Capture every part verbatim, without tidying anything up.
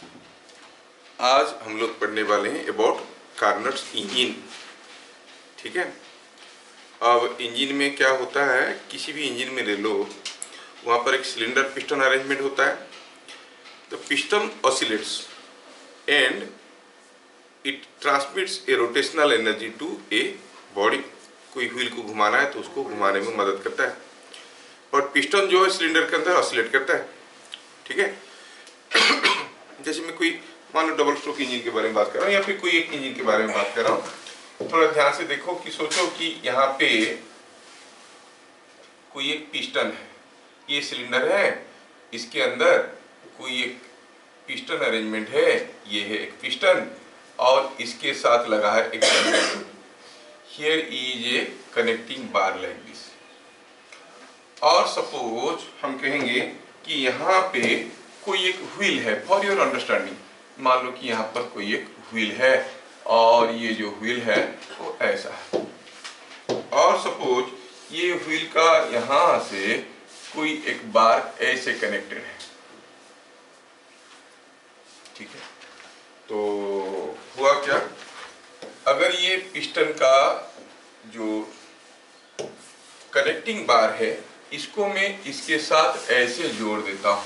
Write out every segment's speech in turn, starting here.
आज हम लोग पढ़ने वाले हैं अबाउट कार्नोट्स इंजन। ठीक है। अब इंजन में क्या होता है, किसी भी इंजन में ले लो, वहाँ पर एक सिलेंडर पिस्टन अरेंजमेंट होता है। तो piston oscillates and it transmits a rotational energy to a body. कोई व्हील को घुमाना है तो उसको घुमाने में मदद करता है, और पिस्टन जो है सिलेंडर के अंदर ऑसिलेट करता है। ठीक है। जैसे मैं कोई मान लो डबल स्ट्रोक इंजन के बारे में बात कर रहा हूँ या फिर कोई एक इंजन के बारे में बात कर रहा हूँ, थोड़ा ध्यान से देखो कि सोचो कि यहाँ पे कोई एक पिस्टन है, ये सिलेंडर है, इसके अंदर कोई एक पिस्टन अरेंजमेंट है, ये है एक पिस्टन और इसके साथ लगा है एक cylinder. Here is a connecting bar like this. और सपोज हम कहेंगे कि यहाँ पे कोई एक व्हील है, फॉर योर अंडरस्टैंडिंग मान लो कि यहाँ पर कोई एक व्हील है और ये जो व्हील है वो ऐसा है, और सपोज ये व्हील का यहाँ से कोई एक बार ऐसे कनेक्टेड है। ठीक है। तो हुआ क्या, अगर ये पिस्टन का जो कनेक्टिंग बार है इसको मैं इसके साथ ऐसे जोड़ देता हूं,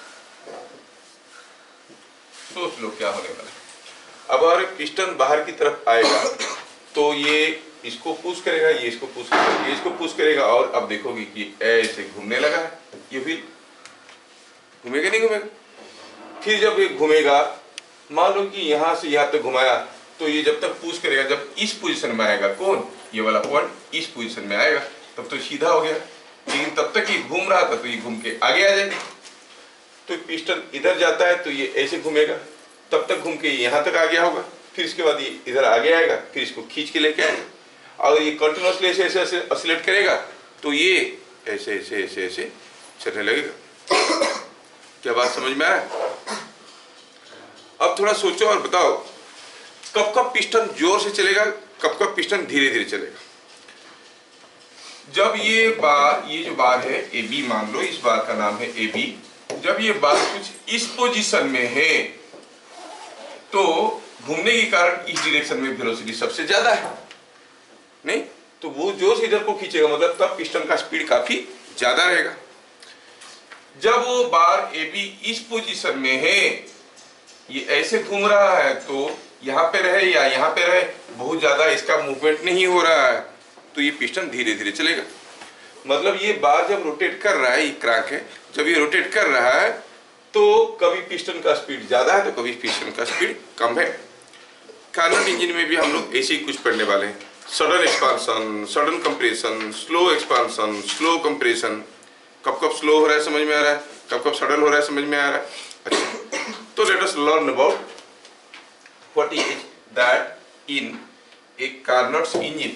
सोच लो क्या होने वाला है। अब अगर पिस्टन बाहर की तरफ आएगा तो ये इसको पुश करेगा, ये इसको पुश करेगा, ये इसको पुश करेगा, और अब देखोगे कि ऐसे घूमने लगा है। ये व्हील घूमेगा नहीं घूमेगा? फिर जब ये घूमेगा, मान लो कि यहां से यहां तक घुमाया, तो ये जब तक पुश करेगा, जब इस पोजीशन में आएगा, कौन ये वाला पॉइंट इस पोजीशन में आएगा, तब तो सीधा हो गया। लेकिन तब तक ये घूम रहा था तो ये घूम के आगे आ जाएगा। तो पिस्टन इधर जाता है तो ये ऐसे घूमेगा, तब तक घूम के यहाँ तक आ गया होगा, फिर इसके बाद ये इधर आगे आएगा, फिर इसको खींच के लेके आएगा, और ये कंटिन्यूअसली ऐसे ऐसे ऐसे ऑसिलेट करेगा तो ये ऐसे ऐसे ऐसे ऐसे चलने लगेगा। क्या बात समझ में आ रहा है? अब थोड़ा सोचो और बताओ, कब कब पिस्टन जोर से चलेगा, कब कब पिस्टन धीरे धीरे चलेगा? जब ये बार, ये जो बार है ए बी मान लो, इस बार का नाम है ए बी, जब ये बार कुछ इस पोजीशन में है तो घूमने के कारण इस डायरेक्शन में वेलोसिटी सबसे ज्यादा है, नहीं तो वो जोर से इधर को खींचेगा, मतलब तब पिस्टन का स्पीड काफी ज्यादा रहेगा। जब वो बार ए बी इस पोजीशन में है, ये ऐसे घूम रहा है, तो यहाँ पे रहे या यहाँ पे रहे, बहुत ज्यादा इसका मूवमेंट नहीं हो रहा है, तो ये पिस्टन धीरे धीरे चलेगा। मतलब ये बार जब रोटेट कर रहा है, ये क्रैंक है, जब ये रोटेट कर रहा है तो कभी पिस्टन का स्पीड ज्यादा है तो कभी पिस्टन का स्पीड कम है। कार्नोट इंजन में भी हम लोग ऐसे ही कुछ पढ़ने वाले हैं। Sudden expansion, sudden compression, slow expansion, slow compression. कब कब स्लो हो रहा है समझ में आ रहा है, कब कब सडन हो रहा है समझ में आ रहा है। अच्छा, तो let us learn about what is that in a Carnot's engine.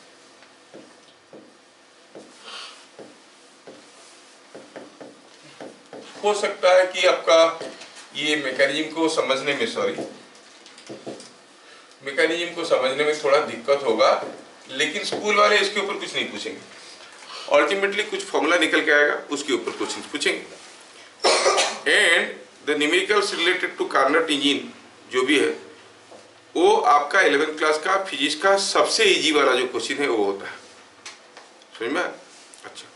हो सकता है कि आपका ये मैकेनिज्म को समझने में सॉरी मैकेनिज्म को समझने में थोड़ा दिक्कत होगा, लेकिन स्कूल वाले इसके ऊपर कुछ नहीं पूछेंगे। अल्टीमेटली कुछ फॉर्मूला निकल के आएगा, उसके ऊपर क्वेश्चन पूछेंगे। And the numericals related to Carnot engine जो भी है वो आपका इलेवेंथ क्लास का फिजिक्स का सबसे इजी वाला जो क्वेश्चन है वो होता है, समझ में? अच्छा,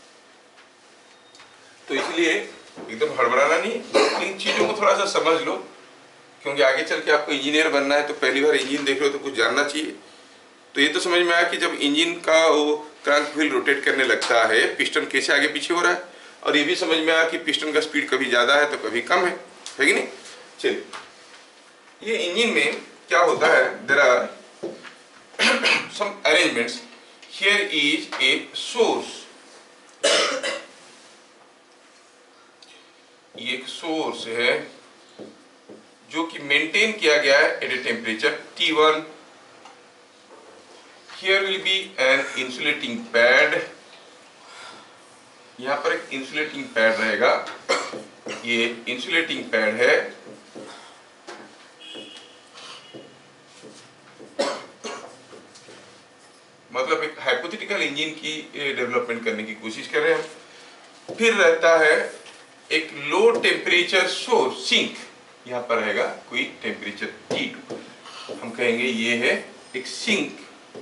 तो इसलिए एकदम हड़बड़ाना नहीं, लेकिन चीजों को थोड़ा सा समझ लो, क्योंकि आगे चल के आपको इंजीनियर बनना है, तो पहली बार इंजन देख रहे हो तो कुछ जानना चाहिए। तो ये तो समझ में आया कि जब इंजन का वो क्रैंक व्हील रोटेट करने लगता है, पिस्टन कैसे आगे पीछे हो रहा है, और ये भी समझ में आया कि पिस्टन का स्पीड कभी ज्यादा है तो कभी कम है, है कि नहीं? चलिए, ये इंजन में क्या होता है, there are some arrangements. Here is a source, ये एक सोर्स है जो कि मेंटेन किया गया है at a temperature T one. Here will be an insulating pad, यहां पर एक इंसुलेटिंग पैड रहेगा, ये इंसुलेटिंग पैड है। मतलब एक हाइपोथेटिकल इंजन की डेवलपमेंट करने की कोशिश कर रहे हैं। फिर रहता है एक लो टेम्परेचर सोर्स सिंक, यहाँ पर रहेगा कोई टेम्परेचर टी टू। हम कहेंगे ये है एक सिंक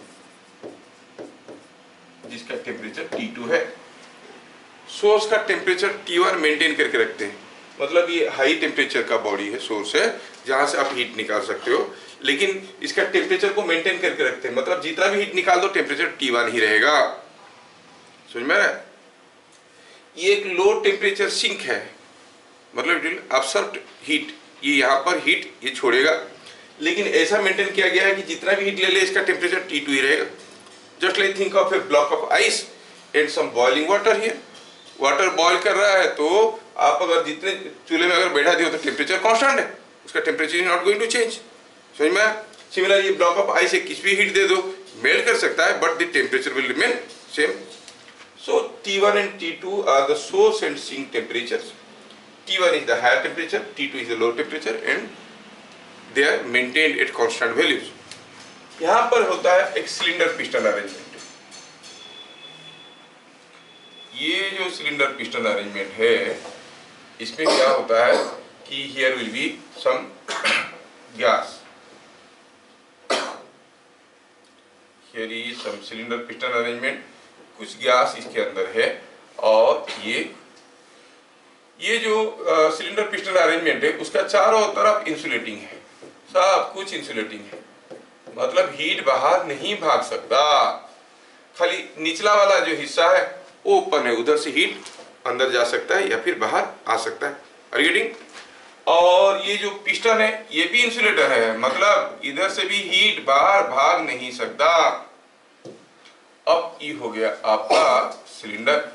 जिसका टेम्परेचर टी टू है। सोर्स का टेम्परेचर टी वन मेंटेन करके रखते हैं, मतलब ये हाई टेम्परेचर का बॉडी है, सोर्स है जहां से आप हीट निकाल सकते हो, लेकिन इसका टेम्परेचर को मेंटेन करके रखते हैं, मतलब जितना भी हीट निकाल दो टेम्परेचर टी वन ही रहेगा। समझ में आ रहा है? ये एक लो टेम्परेचर सिंक है, मतलब इट विल अब्सॉर्ब हीट, ये यहाँ पर हीट ये छोड़ेगा, लेकिन ऐसा मेंटेन किया गया है कि जितना भी हीट ले ले इसका टेम्परेचर टी टू ही रहेगा। Just like think of a block of ice and some boiling water here. Water boil कर रहा है तो आप अगर जितने चूल्हे में अगर बैठा दियो तो टेम्परेचर कांस्टेंट है, उसका temperature is not going to change. समझ में? सिमिलर ये ब्लॉक ऑफ आइस किस भी हीट दे दो मेल्ट कर सकता है, but the temperature will remain same. So T one and T two are the source and sink temperatures. T one is the higher temperature, T two is the low temperature and they are maintained at constant values. यहाँ पर होता है एक cylinder piston arrangement. ये जो cylinder piston arrangement है इसमें क्या होता है कि here will be some gas, here is some cylinder piston arrangement, कुछ गैस इसके अंदर है, और ये ये जो सिलेंडर पिस्टन अरेंजमेंट है उसका चारों तरफ इंसुलेटिंग है, सब कुछ इंसुलेटिंग है, मतलब हीट बाहर नहीं भाग सकता। खाली निचला वाला जो हिस्सा है वो ओपन है, उधर से हीट अंदर जा सकता है या फिर बाहर आ सकता है। Are you getting? और ये जो पिस्टन है ये भी इंसुलेटर है, मतलब इधर से भी हीट बाहर भाग नहीं सकता। अब ये हो गया आपका सिलेंडर।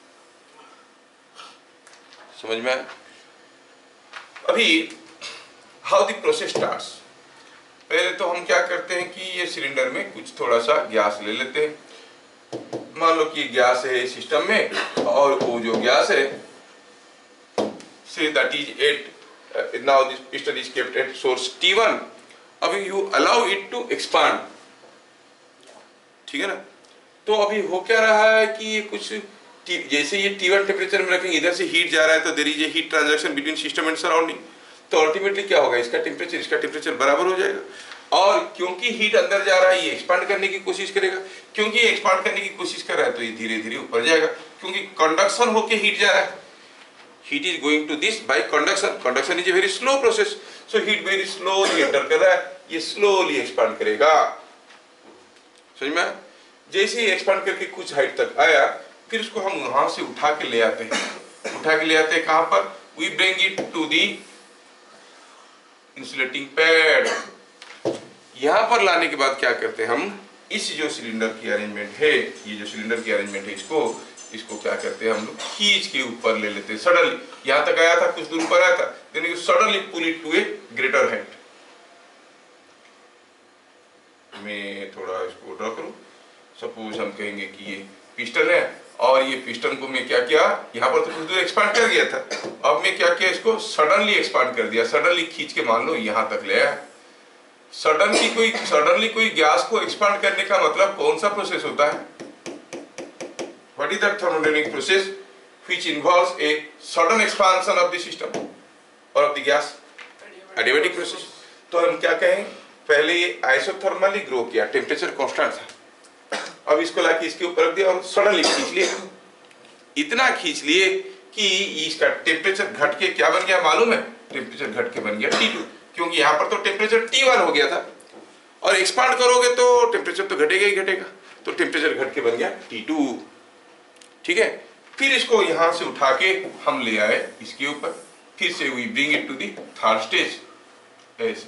समझ में? अभी हाउ द प्रोसेस स्टार्ट्स। पहले तो हम क्या करते हैं कि ये सिलेंडर में कुछ थोड़ा सा गैस ले लेते हैं। मान लो कि गैस है सिस्टम में, और वो जो गैस है say that is at now this piston is kept at source T one. अभी you allow it to expand, ठीक है ना? तो अभी हो क्या रहा है कि ये कुछ जैसे ये टी वन टेम्परेचर में रखेंगे, इधर से हीट जा रहा है तो there is a heat transaction between system and surrounding, तो अल्टीमेटली क्या होगा, इसका टेम्परेचर इसका टेम्परेचर बराबर हो जाएगा। और क्योंकि हीट अंदर जा रहा है ये एक्सपांड करने की कोशिश करेगा, क्योंकि ये एक्सपांड करने की कोशिश कर रहा है तो ये धीरे धीरे ऊपर जाएगा, क्योंकि कंडक्शन होके हीट जा रहा है। Heat is going to this by conduction, conduction is a very slow process, so heat very slowly enter कर रहा है, ये स्लोली एक्सपांड करेगा। समझ में? जैसे ही एक्सपांड करके कुछ हाइट तक आया, फिर इसको हम वहां से उठा के ले आते हैं। उठा के ले आते हैं कहां पर? We bring it to the insulating pad. यहां पर लाने के बाद क्या करते हैं हम, इस जो सिलेंडर की अरेंजमेंट है, ये जो सिलेंडर की अरेंजमेंट है, इसको इसको क्या करते हैं हम लोग, खींच के ऊपर ले लेते हैं। सडनली यहां तक आया था, कुछ दूर पर आया था, then you suddenly pull it to a greater height. मैं थोड़ा इसको ड्रॉ करूं। सपोज हम कहेंगे कि ये पिस्टन है, और ये पिस्टन को मैं क्या किया, यहाँ पर तो कुछ दूर एक्सपांड कर गया था, अब मैं क्या किया, इसको सडनली एक्सपांड कर दिया, सडनली खींच के मान लो यहाँ तक ले आया। सडनली कोई सडनली कोई गैस को एक्सपांड करने का मतलब कौन सा प्रोसेस होता है? What is that thermodynamic process which involves a sudden expansion of the system और of the gas? Adiabatic process. तो हम क्या कहें, पहले ये आइसोथर्मली ग्रो किया, टेम्परेचर कांस्टेंट था, अब इसको लाके इसके ऊपर रख दिया और सडनली खींच लिए, इतना खींच लिए कि इसका टेम्परेचर घट के क्या बन गया मालूम है? टेम्परेचर घट के बन गया टी टू, क्योंकि यहाँ पर तो टेम्परेचर टी वन हो गया था, और एक्सपांड करोगे तो टेम्परेचर तो घटेगा ही घटेगा, तो टेम्परेचर घट के बन गया टी टू। ठीक है? फिर इसको यहाँ से उठा के हम ले आए इसके ऊपर, फिर से we bring it to the third stage. ऐसे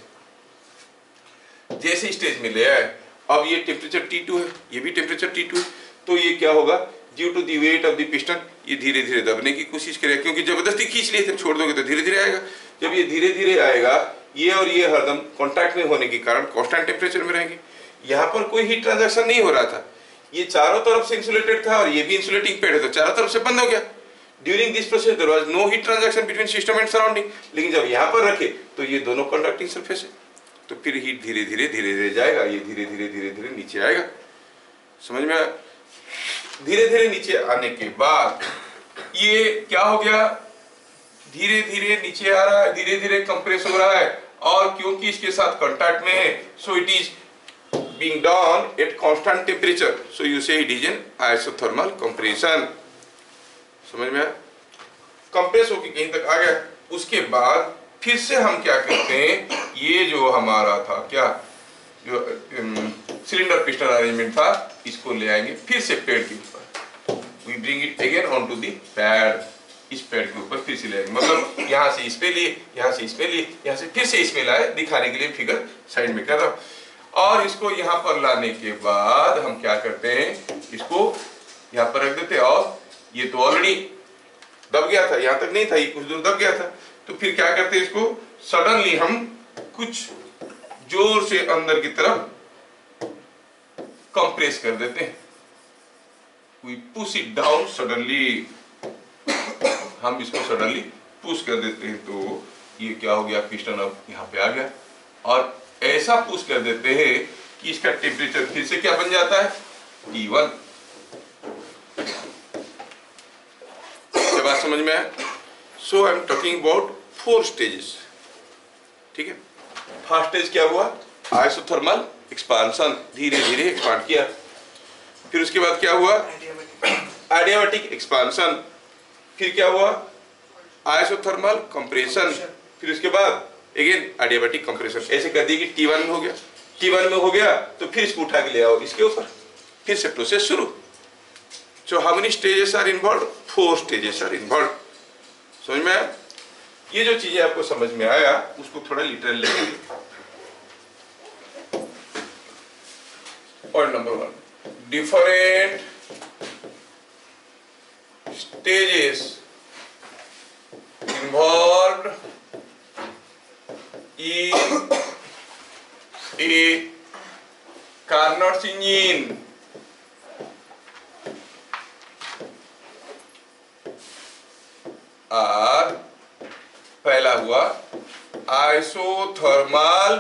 जैसे स्टेज में ले आए, अब ये टेम्परेचर टी टू है, ये भी टेम्परेचर टी टू है, तो ये क्या होगा, due to the weight of the piston ये धीरे धीरे दबने की कोशिश करेगा, क्योंकि जबरदस्ती खींच लिए थे, छोड़ दोगे तो धीरे धीरे आएगा। जब ये धीरे धीरे आएगा, ये और ये हरदम कॉन्टैक्ट में होने के कारण कांस्टेंट टेम्परेचर में रहेंगे। यहाँ पर कोई हीट ट्रांजैक्शन नहीं हो रहा था, ये चारों तरफ से इंसुलेटेड था और ये भी इंसुलेटिंग पैड है, तो चारों तरफ से बंद हो गया। During this process there was no heat transaction between system and surrounding, लेकिन जब यहाँ पर रखे तो ये दोनों कंडक्टिंग सरफेस है, तो फिर हीट धीरे धीरे धीरे धीरे जाएगा, ये धीरे धीरे धीरे धीरे नीचे आएगा। समझ में? धीरे धीरे नीचे आने के बाद ये क्या हो गया, धीरे धीरे नीचे आ रहा है, धीरे धीरे कंप्रेस हो रहा है, और क्योंकि इसके साथ कांटेक्ट में है, so it is being done at constant temperature, so you say it is an isothermal compression. समझ में आया? कंप्रेस होके कहीं तक आ गया, उसके बाद फिर से हम क्या करते हैं, ये जो हमारा था क्या, जो सिलेंडर पिस्टन अरेंजमेंट था, इसको ले आएंगे फिर से पैड के ऊपर, we bring it again on to the pad, इस पैड के ऊपर फिर से ले आएंगे, मतलब यहाँ से इस पे लिए, यहाँ से इस पे लिए, यहाँ से फिर से इस पे लाए, दिखाने के लिए फिगर साइड में कर रहा हूँ। और इसको यहाँ पर लाने के बाद हम क्या करते हैं, इसको यहाँ पर रख देते हैं, और ये तो ऑलरेडी दब गया था, यहाँ तक नहीं था, ये कुछ दूर दब गया था, तो फिर क्या करते हैं, इसको सडनली हम कुछ जोर से अंदर की तरफ कंप्रेस कर देते हैं, we push it down suddenly, हम इसको सडनली पुश कर देते हैं, तो ये क्या हो गया, पिस्टन अब यहाँ पे आ गया, और ऐसा पुश कर देते हैं कि इसका टेम्परेचर फिर से क्या बन जाता है, टी वन। ये बात समझ में आया? So I am talking about four stages, ठीक है। फर्स्ट स्टेज क्या हुआ, आइसोथर्मल एक्सपांशन, धीरे धीरे एक्सपांड किया। फिर उसके बाद क्या हुआ, एडियाबैटिक एक्सपांशन। फिर क्या हुआ, आइसोथर्मल कंप्रेशन। फिर उसके बाद अगेन एडियाबैटिक कंप्रेशन। ऐसे कर दिए कि टी वन में हो गया, टी वन में हो गया तो फिर इसको उठा के ले आओ इसके ऊपर, फिर से प्रोसेस शुरू। So how many stages are involve, four stages are involve. समझ में आया? ये जो चीजें आपको समझ में आया उसको थोड़ा लिटरल लेंगे। Point number one, different stages involve in a Carnot's engine और पहला हुआ isothermal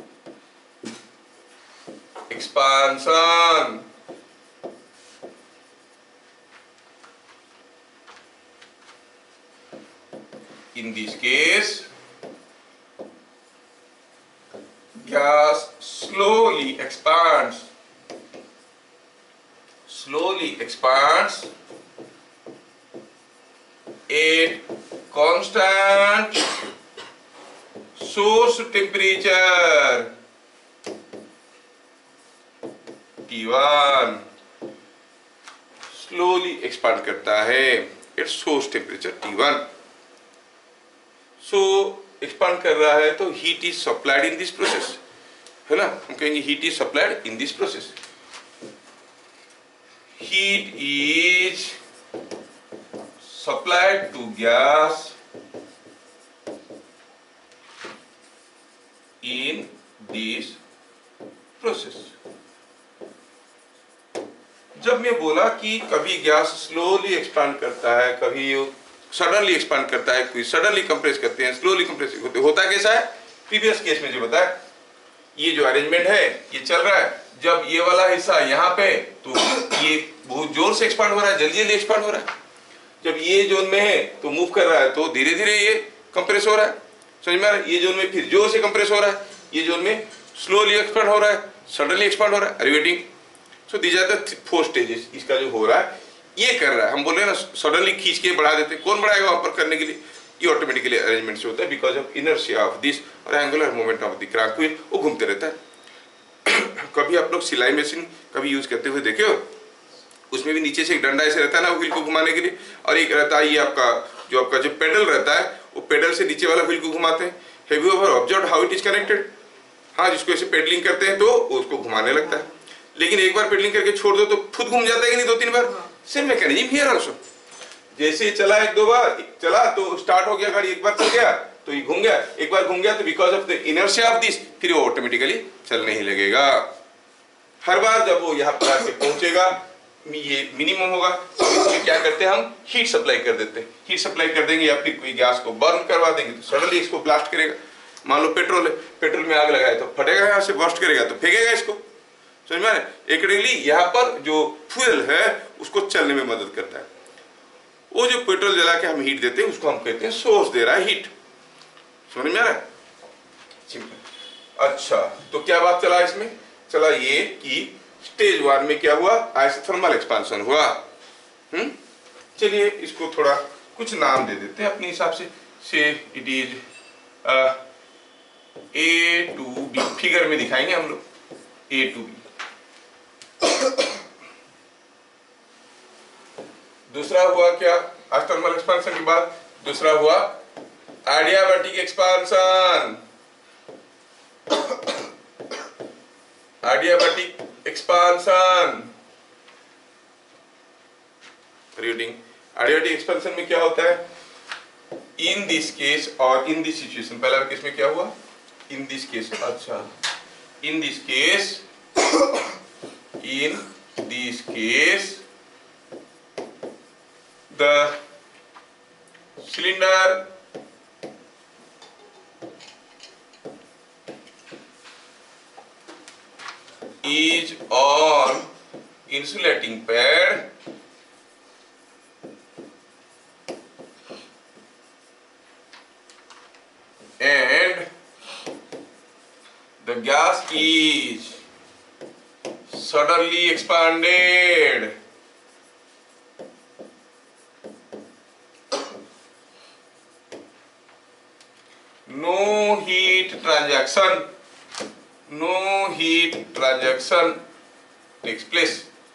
expansion, in this case gas slowly expands, slowly expands at constant source temperature T one, slowly expand करता है at source temperature T one। so expand कर रहा है तो heat is supplied in this process, है ना, हम कहेंगे heat is supplied in this process. Heat is supplied to gas in this process. जब मैं बोला कि कभी गैस स्लोली एक्सपांड करता है, कभी सडनली एक्सपांड करता है, कोई सडनली कंप्रेस करते हैं, स्लोली कंप्रेस होते, होता कैसा है, प्रीवियस केस में जो बताया, ये जो अरेंजमेंट है ये चल रहा है, जब ये वाला हिस्सा यहाँ पे तो ये बहुत जोर से एक्सपांड हो रहा है, जल्दी जल्दी एक्सपांड हो रहा है। जब ये जोन में है तो मूव कर रहा है तो धीरे धीरे ये कंप्रेस हो रहा है, समझ में आ रहा है? ये जोन में फिर जोर से कंप्रेस हो रहा है, ये जोन में स्लोली एक्सपांड हो रहा है, सडनली एक्सपांड हो रहा है, riveting. So these are the four stages इसका जो हो रहा है, ये कर रहा है। हम बोल रहे हैं ना सडनली खींच के बढ़ा देते, कौन बढ़ाएगा वहां पर करने के लिए, ये ऑटोमेटिकली अरेंजमेंट से होता है, because of inertia of this और angular moment of the crank wheel, वो घूमते रहता है। कभी आप लोग सिलाई मशीन कभी यूज करते हुए देखे हो, उसमें भी नीचे से एक डंडा ऐसे रहता है ना व्हील को घुमाने के लिए, और एक रहता है ये आपका जो आपका जो पेडल रहता है, वो पेडल से नीचे वाला व्हील को घुमाते हैं। Have you ever observed how it is connected? हाँ, जिसको ऐसे पेडलिंग करते हैं तो उसको घुमाने लगता है, लेकिन एक बार पेडलिंग करके छोड़ दो तो खुद घूम जाता है कि नहीं, दो तीन बार। सेम मैकेनिज्म हियर आल्सो, जैसे चला एक दो बार चला तो स्टार्ट हो गया गाड़ी, एक बार चल गया तो ये घूम गया, एक बार घूम गया तो because of the inertia of this फिर वो ऑटोमेटिकली चलने ही लगेगा। हर बार जब वो यहाँ पर आके पहुंचेगा ये मिनिमम होगा, तो इसमें क्या करते हैं हम हीट सप्लाई कर देते हैं। हीट सप्लाई कर देंगे या फिर कोई गैस को बर्न करवा देंगे तो सडनली इसको ब्लास्ट करेगा। मान लो पेट्रोल है, पेट्रोल में आग लगाए तो फटेगा, यहाँ से बर्स्ट करेगा तो फेंकेगा इसको, समझ में? अकॉर्डिंगली यहाँ पर जो फ्यूल है उसको चलने में मदद करता है। वो जो पेट्रोल जला के हम हीट देते हैं उसको हम कहते हैं सोर्स दे रहा है हीट। समझ में आ रहा है? सिंपल। अच्छा, तो क्या बात चला इसमें? चला ये कि स्टेज वन में क्या हुआ, आइसोथर्मल एक्सपांशन हुआ। हम्म चलिए इसको थोड़ा कुछ नाम दे देते हैं अपने हिसाब से। Say it is a to be, figure में दिखाएंगे हम लोग ए टू बी। दूसरा हुआ क्या आइसोथर्मल एक्सपांशन के बाद? दूसरा हुआ adiabatic expansion. Adiabatic expansion reading. Adiabatic expansion में क्या होता है? इन दिस केस और इन दिस सिचुएशन, पहला केस में क्या हुआ? इन दिस केस, अच्छा in this case, in this case the cylinder is on insulating pad and the gas is suddenly expanded. No heat transaction, no heat transaction takes place.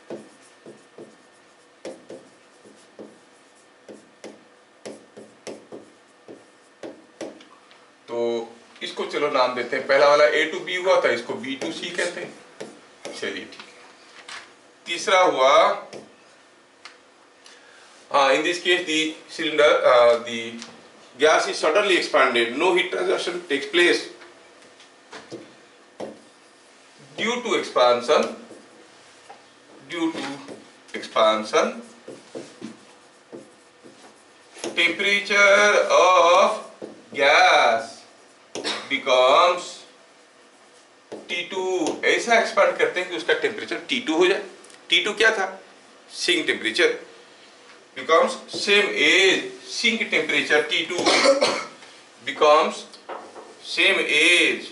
तो इसको चलो नाम देते हैं, पहला वाला ए टू बी हुआ था, इसको बी टू सी कहते हैं। चलिए ठीक है। तीसरा हुआ हाँ, in this case the cylinder uh, the gas is suddenly expanded, no heat transaction takes place. Due to expansion, due to expansion, temperature of gas becomes T two। ऐसा एक्सपांड करते हैं कि उसका टेम्परेचर T two हो जाए। T two क्या था? Sink temperature becomes same as sink temperature T two becomes same as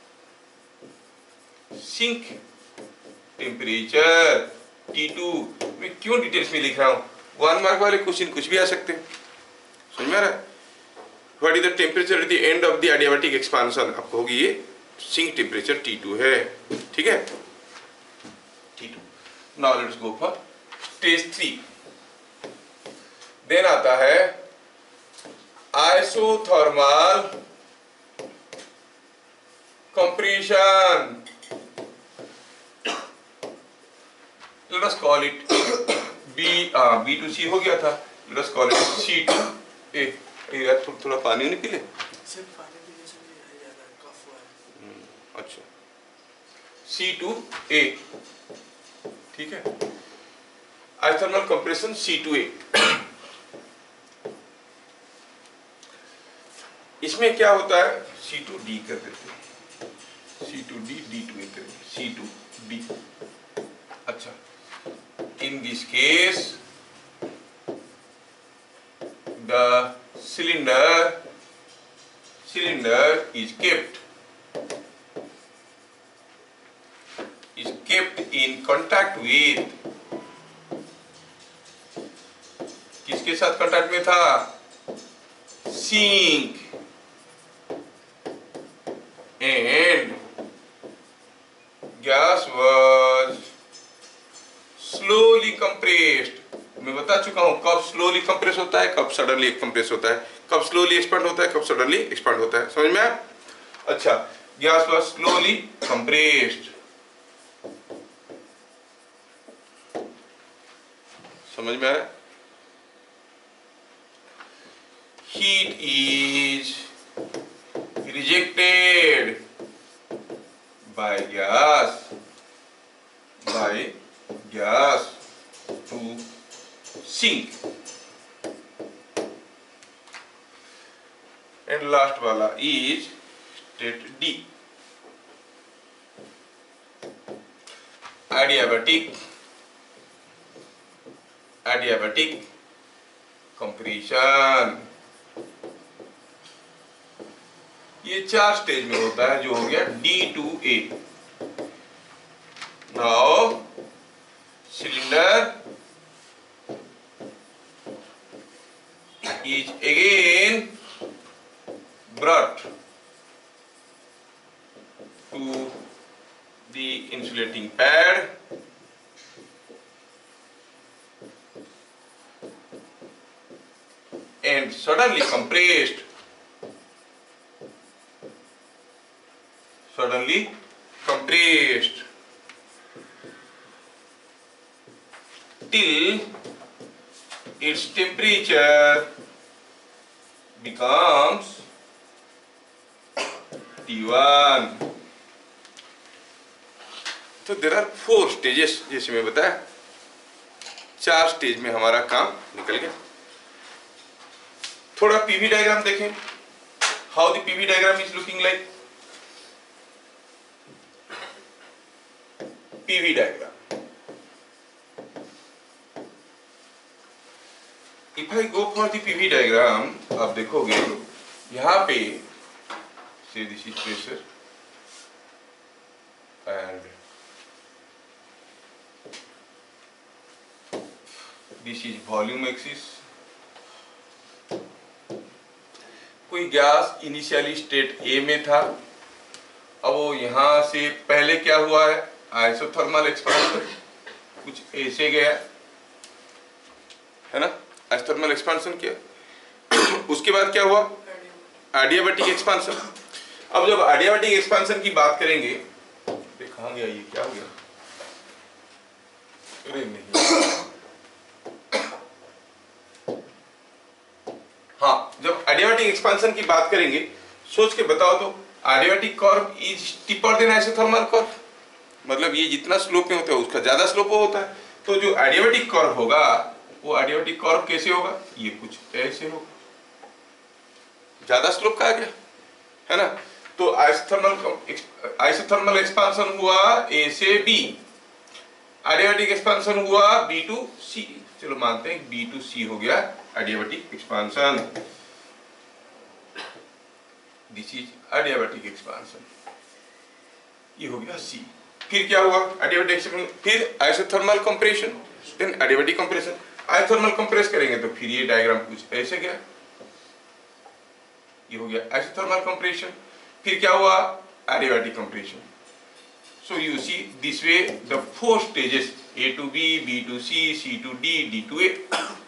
sink temperature T two। मैं क्यों डिटेल्स में लिख रहा हूँ? वन मार्क वाले क्वेश्चन कुछ भी आ सकते हैं। समझ में आ रहा है? What is the temperature at the end of the adiabatic expansion? आपको होगी ये sink temperature T two है। ठीक है? T two। Now let's go for stage three। Then आता है isothermal compression. Let us call it B B to C हो गया था, let us call it C to A. यार थो, थोड़ा पानी नहीं पी ले? अच्छा सी टू ए, ठीक है। Isothermal compression C to A. इसमें क्या होता है? सी टू डी कर देते हैं, C to D D to A कर देते हैं, सी टू डी। अच्छा, in this case the cylinder cylinder is kept is kept in contact with, किसके साथ कॉन्टैक्ट में था? Sink and gas was slowly compressed। मैं बता चुका हूं कब slowly compress होता है, कब suddenly compress होता है, कब slowly expand होता है, कब suddenly expand होता है। समझ में आया? अच्छा, gas was slowly compressed। समझ में आ रहा है? Heat is rejected by gas by gas to sink। and last वाला is state D, adiabatic adiabatic compression. ये चार स्टेज में होता है, जो हो गया D to A. Now cylinder is again brought to the insulating pad and suddenly compressed, suddenly compressed till its temperature becomes T one. तो देर आर फोर स्टेजेस, जैसे मैं बताया चार स्टेज में हमारा काम निकल गया। थोड़ा पीवी डायग्राम देखें, how the PV diagram is looking like. PV diagram, if I go for the PV diagram, आप देखोगे यहां पे से this is pressure and this is volume axis. कोई गैस इनिशियली स्टेट ए में था, अब वो यहां से पहले क्या हुआ है, आइसोथर्मल एक्सपांशन, कुछ ऐसे गया है ना, आइसोथर्मल एक्सपांशन किया। उसके बाद क्या हुआ, एडियाबैटिक एक्सपांशन। अब जब एडियाबैटिक एक्सपांशन की बात करेंगे, कहाँ गया ये, क्या हो गया, अरे नहीं, हाँ, जब एडियाबैटिक एक्सपांशन की बात करेंगे, सोच के बताओ तो, adiabatic curve is steeper than isothermal curve, मतलब ये जितना स्लोप में होता है उसका ज्यादा स्लोप होता है। तो जो एडियाबैटिक कर्व होगा, वो एडियाबैटिक कर्व कैसे होगा, ये कुछ ऐसे होगा, ज्यादा स्लोप का आ गया है ना। तो आइसोथर्मल आइसोथर्मल एक्सपांशन हुआ ए से बी, एडियाबैटिक एक्सपांशन हुआ बी टू सी। चलो मानते हैं बी टू सी हो गया adiabatic expansion, this is adiabatic expansion, ये हो गया सी। फिर क्या हुआ, एडियाबैटिक एक्सपांशन, फिर isothermal compression, then adiabatic compression. Isothermal compress करेंगे तो फिर ये डायग्राम कुछ ऐसे गया, ये हो गया आइसोथर्मल कंप्रेशन। फिर क्या हुआ, adiabatic compression. So you see this way the four stages, A to B, B to C, C to D, D to A.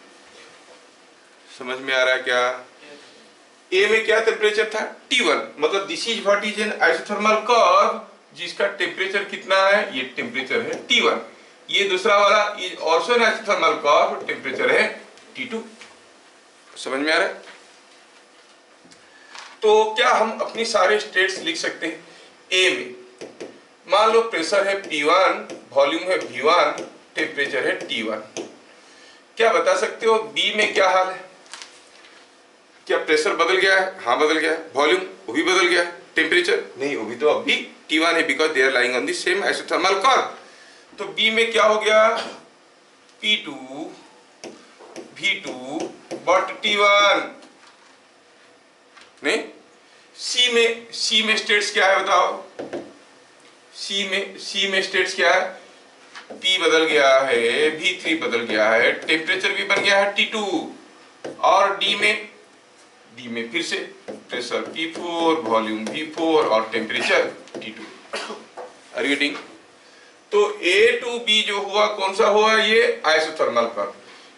समझ में आ रहा है क्या? ए में क्या टेम्परेचर था, टी वन, मतलब this is what is an isothermal curve, जिसका टेम्परेचर कितना है, ये टेम्परेचर है टी वन। ये दूसरा वाला is also an isothermal curve, temperature है टी टू। समझ में आ रहा है? तो क्या हम अपनी सारे स्टेट्स लिख सकते हैं? ए में मान लो प्रेशर है पी वन, वॉल्यूम है वी वन, टेम्परेचर है टी वन। क्या बता सकते हो बी में क्या हाल है? क्या प्रेशर बदल गया है? हाँ बदल गया है। वॉल्यूम वो भी बदल गया है, टेम्परेचर नहीं, वो भी तो अब भी टी वन है, because they are lying on the same isothermal curve. तो बी में क्या हो गया, P two V two but T one नहीं। सी में सी में स्टेट्स क्या है बताओ? सी में सी में स्टेट्स क्या है? P बदल गया है, वी थ्री बदल गया है, टेम्परेचर भी बन गया है टी टू। और D में D में फिर से pressure P four, volume V four और temperature T two. Are you getting? तो A टू B जो हुआ कौन सा हुआ, ये isothermal curve.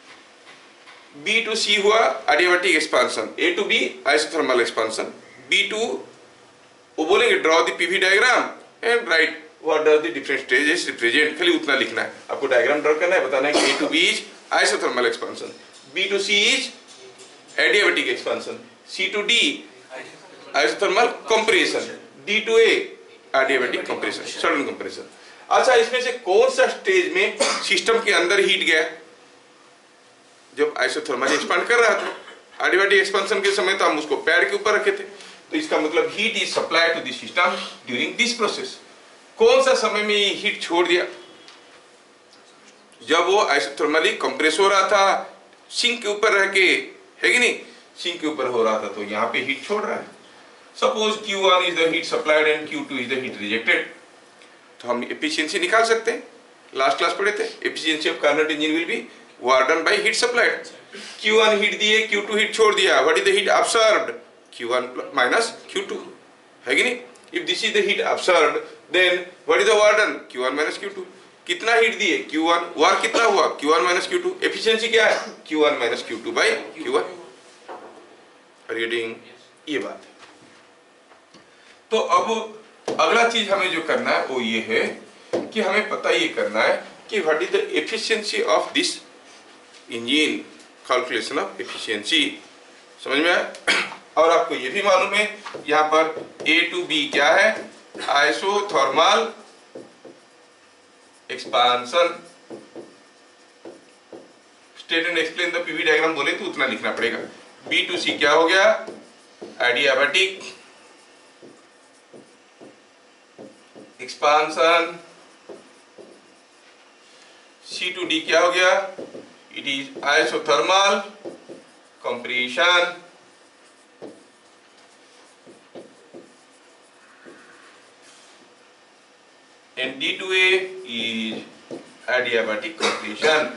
B to C हुआ adiabatic expansion, A to B isothermal expansion. B to वो बोलेंगे draw the PV diagram and write what does the different stages represent. खाली उतना लिखना है आपको, डायग्राम ड्रॉ करना है, बताना है कि A to B is isothermal expansion, B to C is adiabatic expansion, C to D isothermal compression, D to A adiabatic compression, sudden compression. अच्छा, इसमें से कौन सा स्टेज में सिस्टम के अंदर हीट गया? जब आइसोथर्मल एक्सपांड कर रहा था, एडियाबैटिक एक्सपांशन के समय तो हम उसको पैड के ऊपर रखे थे, तो इसका मतलब heat is supplied to the system during this process. कौन सा समय में ये हीट छोड़ दिया? जब वो आइसोथर्मली कंप्रेस हो रहा था, सिंक के ऊपर रह के, है कि नहीं, सिंक के ऊपर हो रहा था तो यहाँ पे हीट छोड़ रहा है। Suppose Q one is the heat supplied and Q two is the heat rejected, तो हम एफिशिएंसी निकाल सकते हैं। लास्ट क्लास पढ़े थे, efficiency of Carnot engine will be work done by heat supplied. Q one heat दिए, Q two heat छोड़ दिया, what is the heat absorbed, Q one minus Q two, है कि नहीं। If this is the heat absorbed then what is the work done, Q one minus Q two. कितना heat दिए, Q one, work कितना हुआ, Q one minus Q two. Efficiency क्या है, Q one minus Q two by Q one. Reading ये बात है। तो अब अगला चीज हमें जो करना है वो ये है कि हमें पता ये करना है कि what is the efficiency of this engine, calculation of efficiency, समझ में आया। और आपको ये भी मालूम है यहाँ पर ए टू बी क्या है, isothermal expansion. State and explain the PV diagram बोले तो उतना लिखना पड़ेगा। बी टू सी क्या हो गया, adiabatic expansion. C to D क्या हो गया, it is isothermal compression. And D to A is adiabatic compression.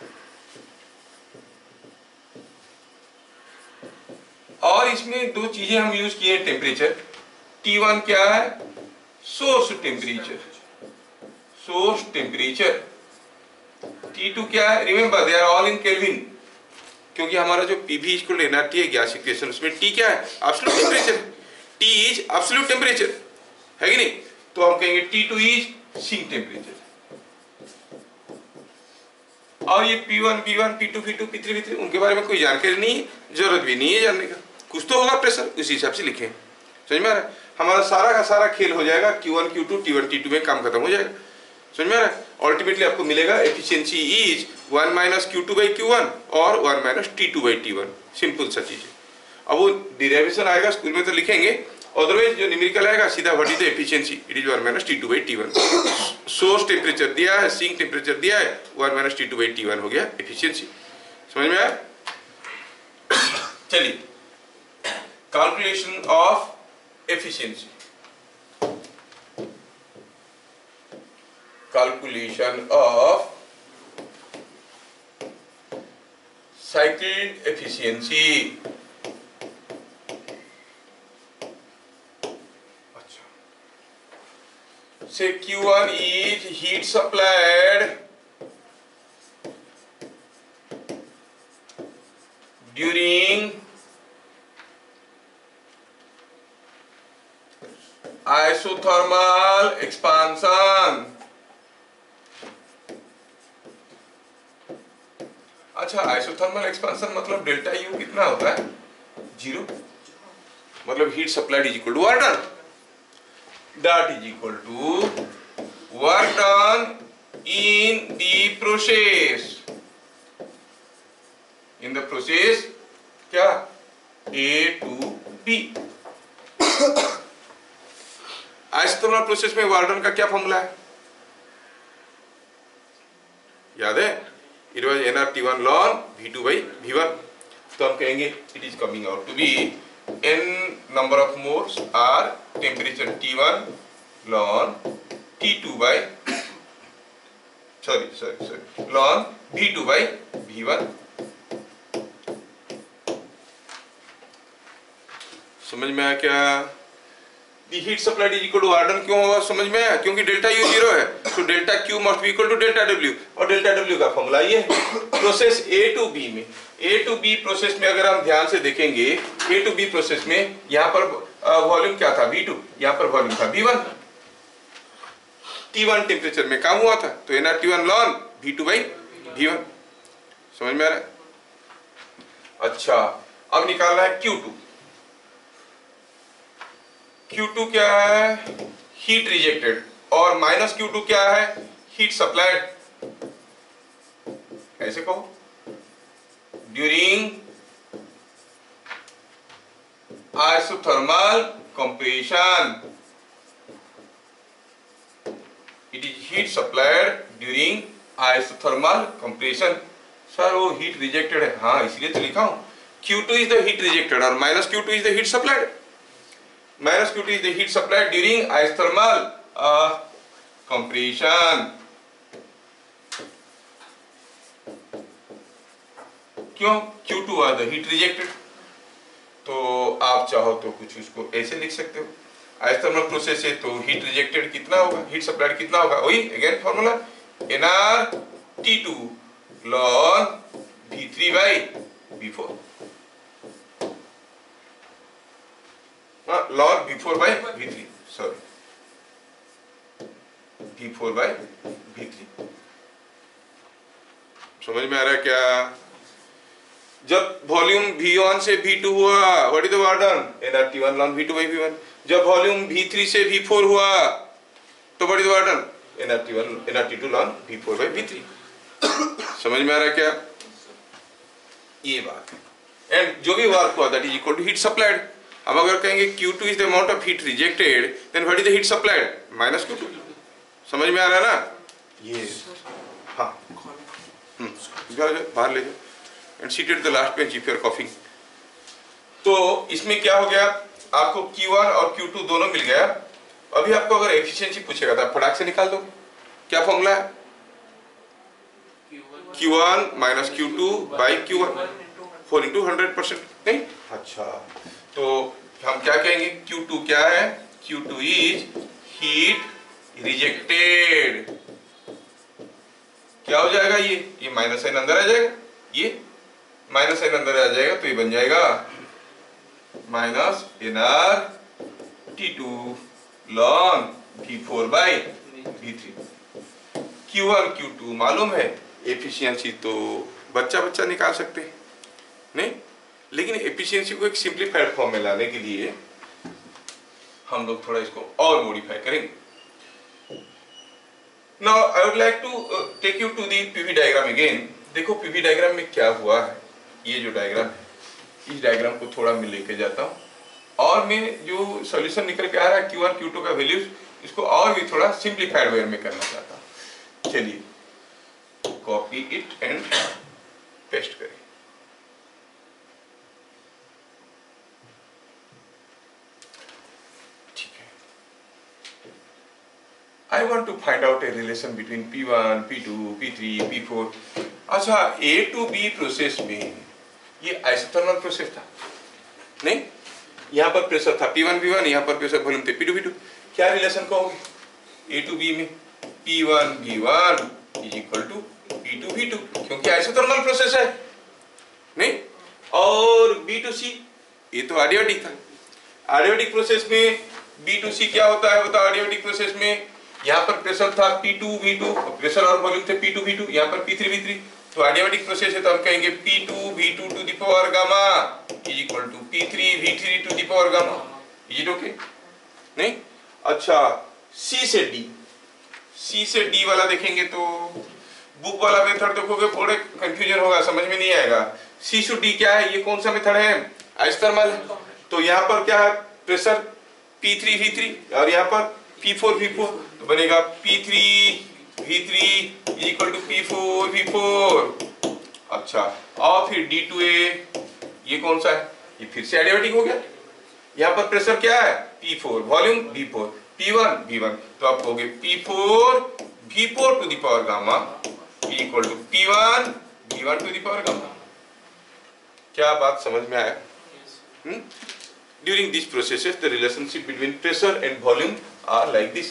और इसमें दो चीजें हम यूज किए, टेम्परेचर। टी वन क्या है, source temperature, source temperature. T two क्या है, remember they are all in kelvin, क्योंकि हमारा जो पीवी इक्वल टू एनआरटी है गैस इक्वेशन, उसमें टी क्या है, absolute temperature. T is absolute temperature, है कि नहीं। तो हम कहेंगे T two is sink temperature. और ये P one, P one, P two, P two, P three, P three उनके बारे में कोई जानकारी नहीं है, जरूरत भी नहीं है जानने का। कुछ तो होगा प्रेशर, उसी हिसाब से लिखें, समझ में आ रहा है। हमारा सारा का सारा खेल हो जाएगा Q one, Q two, T one, T two में काम खत्म हो जाएगा, समझ में आ रहा है। अल्टीमेटली आपको मिलेगा efficiency is one minus Q two by Q one और one minus T two by T one, simple सा चीज है। अब वो डिराइवेशन आएगा स्कूल में तो लिखेंगे, अदरवाइज जो न्यूमेरिकल आएगा सीधा what is the efficiency, it is one minus T two by T one. Source temperature दिया है, सिंक टेम्परेचर दिया है, one minus T two by T one हो गया एफिशिएंसी, समझ में आया। चलिए, calculation of efficiency, calculation of cycle efficiency. Say Q one is heat supplied during isothermal expansion। अच्छा, आइसोथर्मल एक्सपांशन मतलब डेल्टा यू कितना होता है, जीरो, मतलब heat supplied is equal to work done, that is equal to work done in the process, in the process क्या, A to B। Isothermal process में work done का क्या formula है, याद है, it was N R T one ln V two by V one. तो हम कहेंगे it is coming out to be n number of moles are temperature T one ln T two by sorry sorry sorry ln V two by V one। समझ में आया क्या। The heat supplied is equal to work done क्यों होगा, समझ में आया, क्योंकि डेल्टा U जीरो है, तो delta Q must be equal to delta W, और डेल्टा W का फॉर्मूला ये है। प्रोसेस A to B में, A to B प्रोसेस में अगर हम ध्यान से देखेंगे, A to B प्रोसेस में यहाँ पर वॉल्यूम क्या था, V टू, यहाँ पर वॉल्यूम था V one. T one temperature में काम हुआ था, तो N R T one ln V two by V one, समझ में आ रहा है। अच्छा, अब निकालना है Q टू। Q टू क्या है, हीट रिजेक्टेड, और माइनस Q टू क्या है, हीट सप्लाइड। ऐसे कहो, during isothermal compression, it is heat supplied during isothermal compression. Sir वो हीट रिजेक्टेड है, हाँ इसलिए तो लिखा हूं Q two is the heat rejected और minus Q two is the heat supplied. Minus Q two is the heat supplied during isothermal compression. क्यों? Q two are the heat rejected. तो आप चाहो तो कुछ उसको ऐसे लिख सकते हो, आइसोथर्मल प्रोसेस है तो हीट रिजेक्टेड कितना होगा, हीट सप्लाइड कितना होगा, वही again formula N R T two ln V three by V four, ln V four by V three, sorry V four by V three. समझ में आ रहा है क्या? जब वॉल्यूम V वन से V टू हुआ, what is the work done? N R T one ln V two by V one. जब वॉल्यूम V थ्री से V फोर हुआ तो what is the work done? N R T one N R T two ln V four by V three. समझ में आ रहा है क्या? ये बात है। एंड जो भी वर्क हुआ that is equal to heat supplied. अब अगर कहेंगे Q two is the amount of heat rejected then what is the heat supplied? Minus Q two. समझ में आ रहा है ना? ये हाँ, हम्म, बाहर ले जाओ and sit at the last bench if you are coughing. तो इसमें क्या हो गया, आपको Q वन और Q टू दोनों मिल गया। अभी आपको अगर एफिशिएंसी पूछेगा तो फटाक से निकाल दो। क्या फॉर्मूला है? Q one minus Q two by Q one whole into hundred percent. नहीं? अच्छा, तो हम क्या कहेंगे? Q टू क्या है? Q two is heat rejected. क्या हो जाएगा? ये ये माइनस साइन अंदर आ जाएगा, ये माइनस साइन अंदर आ जाएगा तो ये बन जाएगा minus N R T two ln V four by V three. Q one Q two मालूम है, एफिशिएंसी तो बच्चा बच्चा निकाल सकते हैं नहीं, लेकिन एफिशिएंसी को एक सिंपलीफाइड फॉर्म में लाने के लिए हम लोग थोड़ा इसको और मॉडिफाई करेंगे। Now I would like to take you to the PV diagram again. देखो पीवी डायग्राम में क्या हुआ है, ये जो डायग्राम है, इस डायग्राम को थोड़ा मैं लेके जाता हूँ और मैं जो सॉल्यूशन निकल के आ रहा है Q वन Q टू का वैल्यूज, इसको और भी थोड़ा सिंपलीफाइड वे में करना चाहता हूँ। चलिए कॉपी इट एंड पेस्ट करें। ठीक है, I want to find out a relation between P one, P two, P three, P four. अच्छा, A टू B प्रोसेस में ये आइसोथर्मल प्रोसेस था नहीं, यहाँ पर प्रेशर था P वन V वन, यहाँ पर प्रेशर वॉल्यूम थे P टू V टू। क्या रिलेशन कहोगे? A टू B में P one V one is equal to P two V two, क्योंकि आइसोथर्मल प्रोसेस है नहीं। और B टू C ये तो एडियाबैटिक था। एडियाबैटिक प्रोसेस में B टू C क्या होता है? होता एडियाबैटिक प्रोसेस में यहाँ पर प्रेशर था P two V two, pressure और वॉल्यूम थे P टू V टू, यहाँ पर P थ्री V थ्री। तो एडियाबैटिक प्रोसेस है तो हम कहेंगे P two V two to the power gamma is equal to P three V three to the power gamma. Is it okay? नहीं? अच्छा, C से D, C से D वाला देखेंगे तो बुक वाला मेथड देखोगे थोड़े कंफ्यूजन होगा, समझ में नहीं आएगा। C टू D क्या है? ये कौन सा मेथड है? आइसोथर्मल। तो यहाँ पर क्या है? Pressure P three V three और यहाँ पर P फोर V फोर, तो बनेगा P three V three is equal to P four V four. अच्छा, और फिर D टू A ये कौन सा है? ये फिर से एडियाबैटिक हो गया। यहाँ पर प्रेशर क्या है? P four, volume V four, P one V one, तो आप कहोगे P four V four to the power gamma is equal to P one V one to the power gamma. क्या बात समझ में आया? hmm? During these processes the relationship between pressure and volume are like this.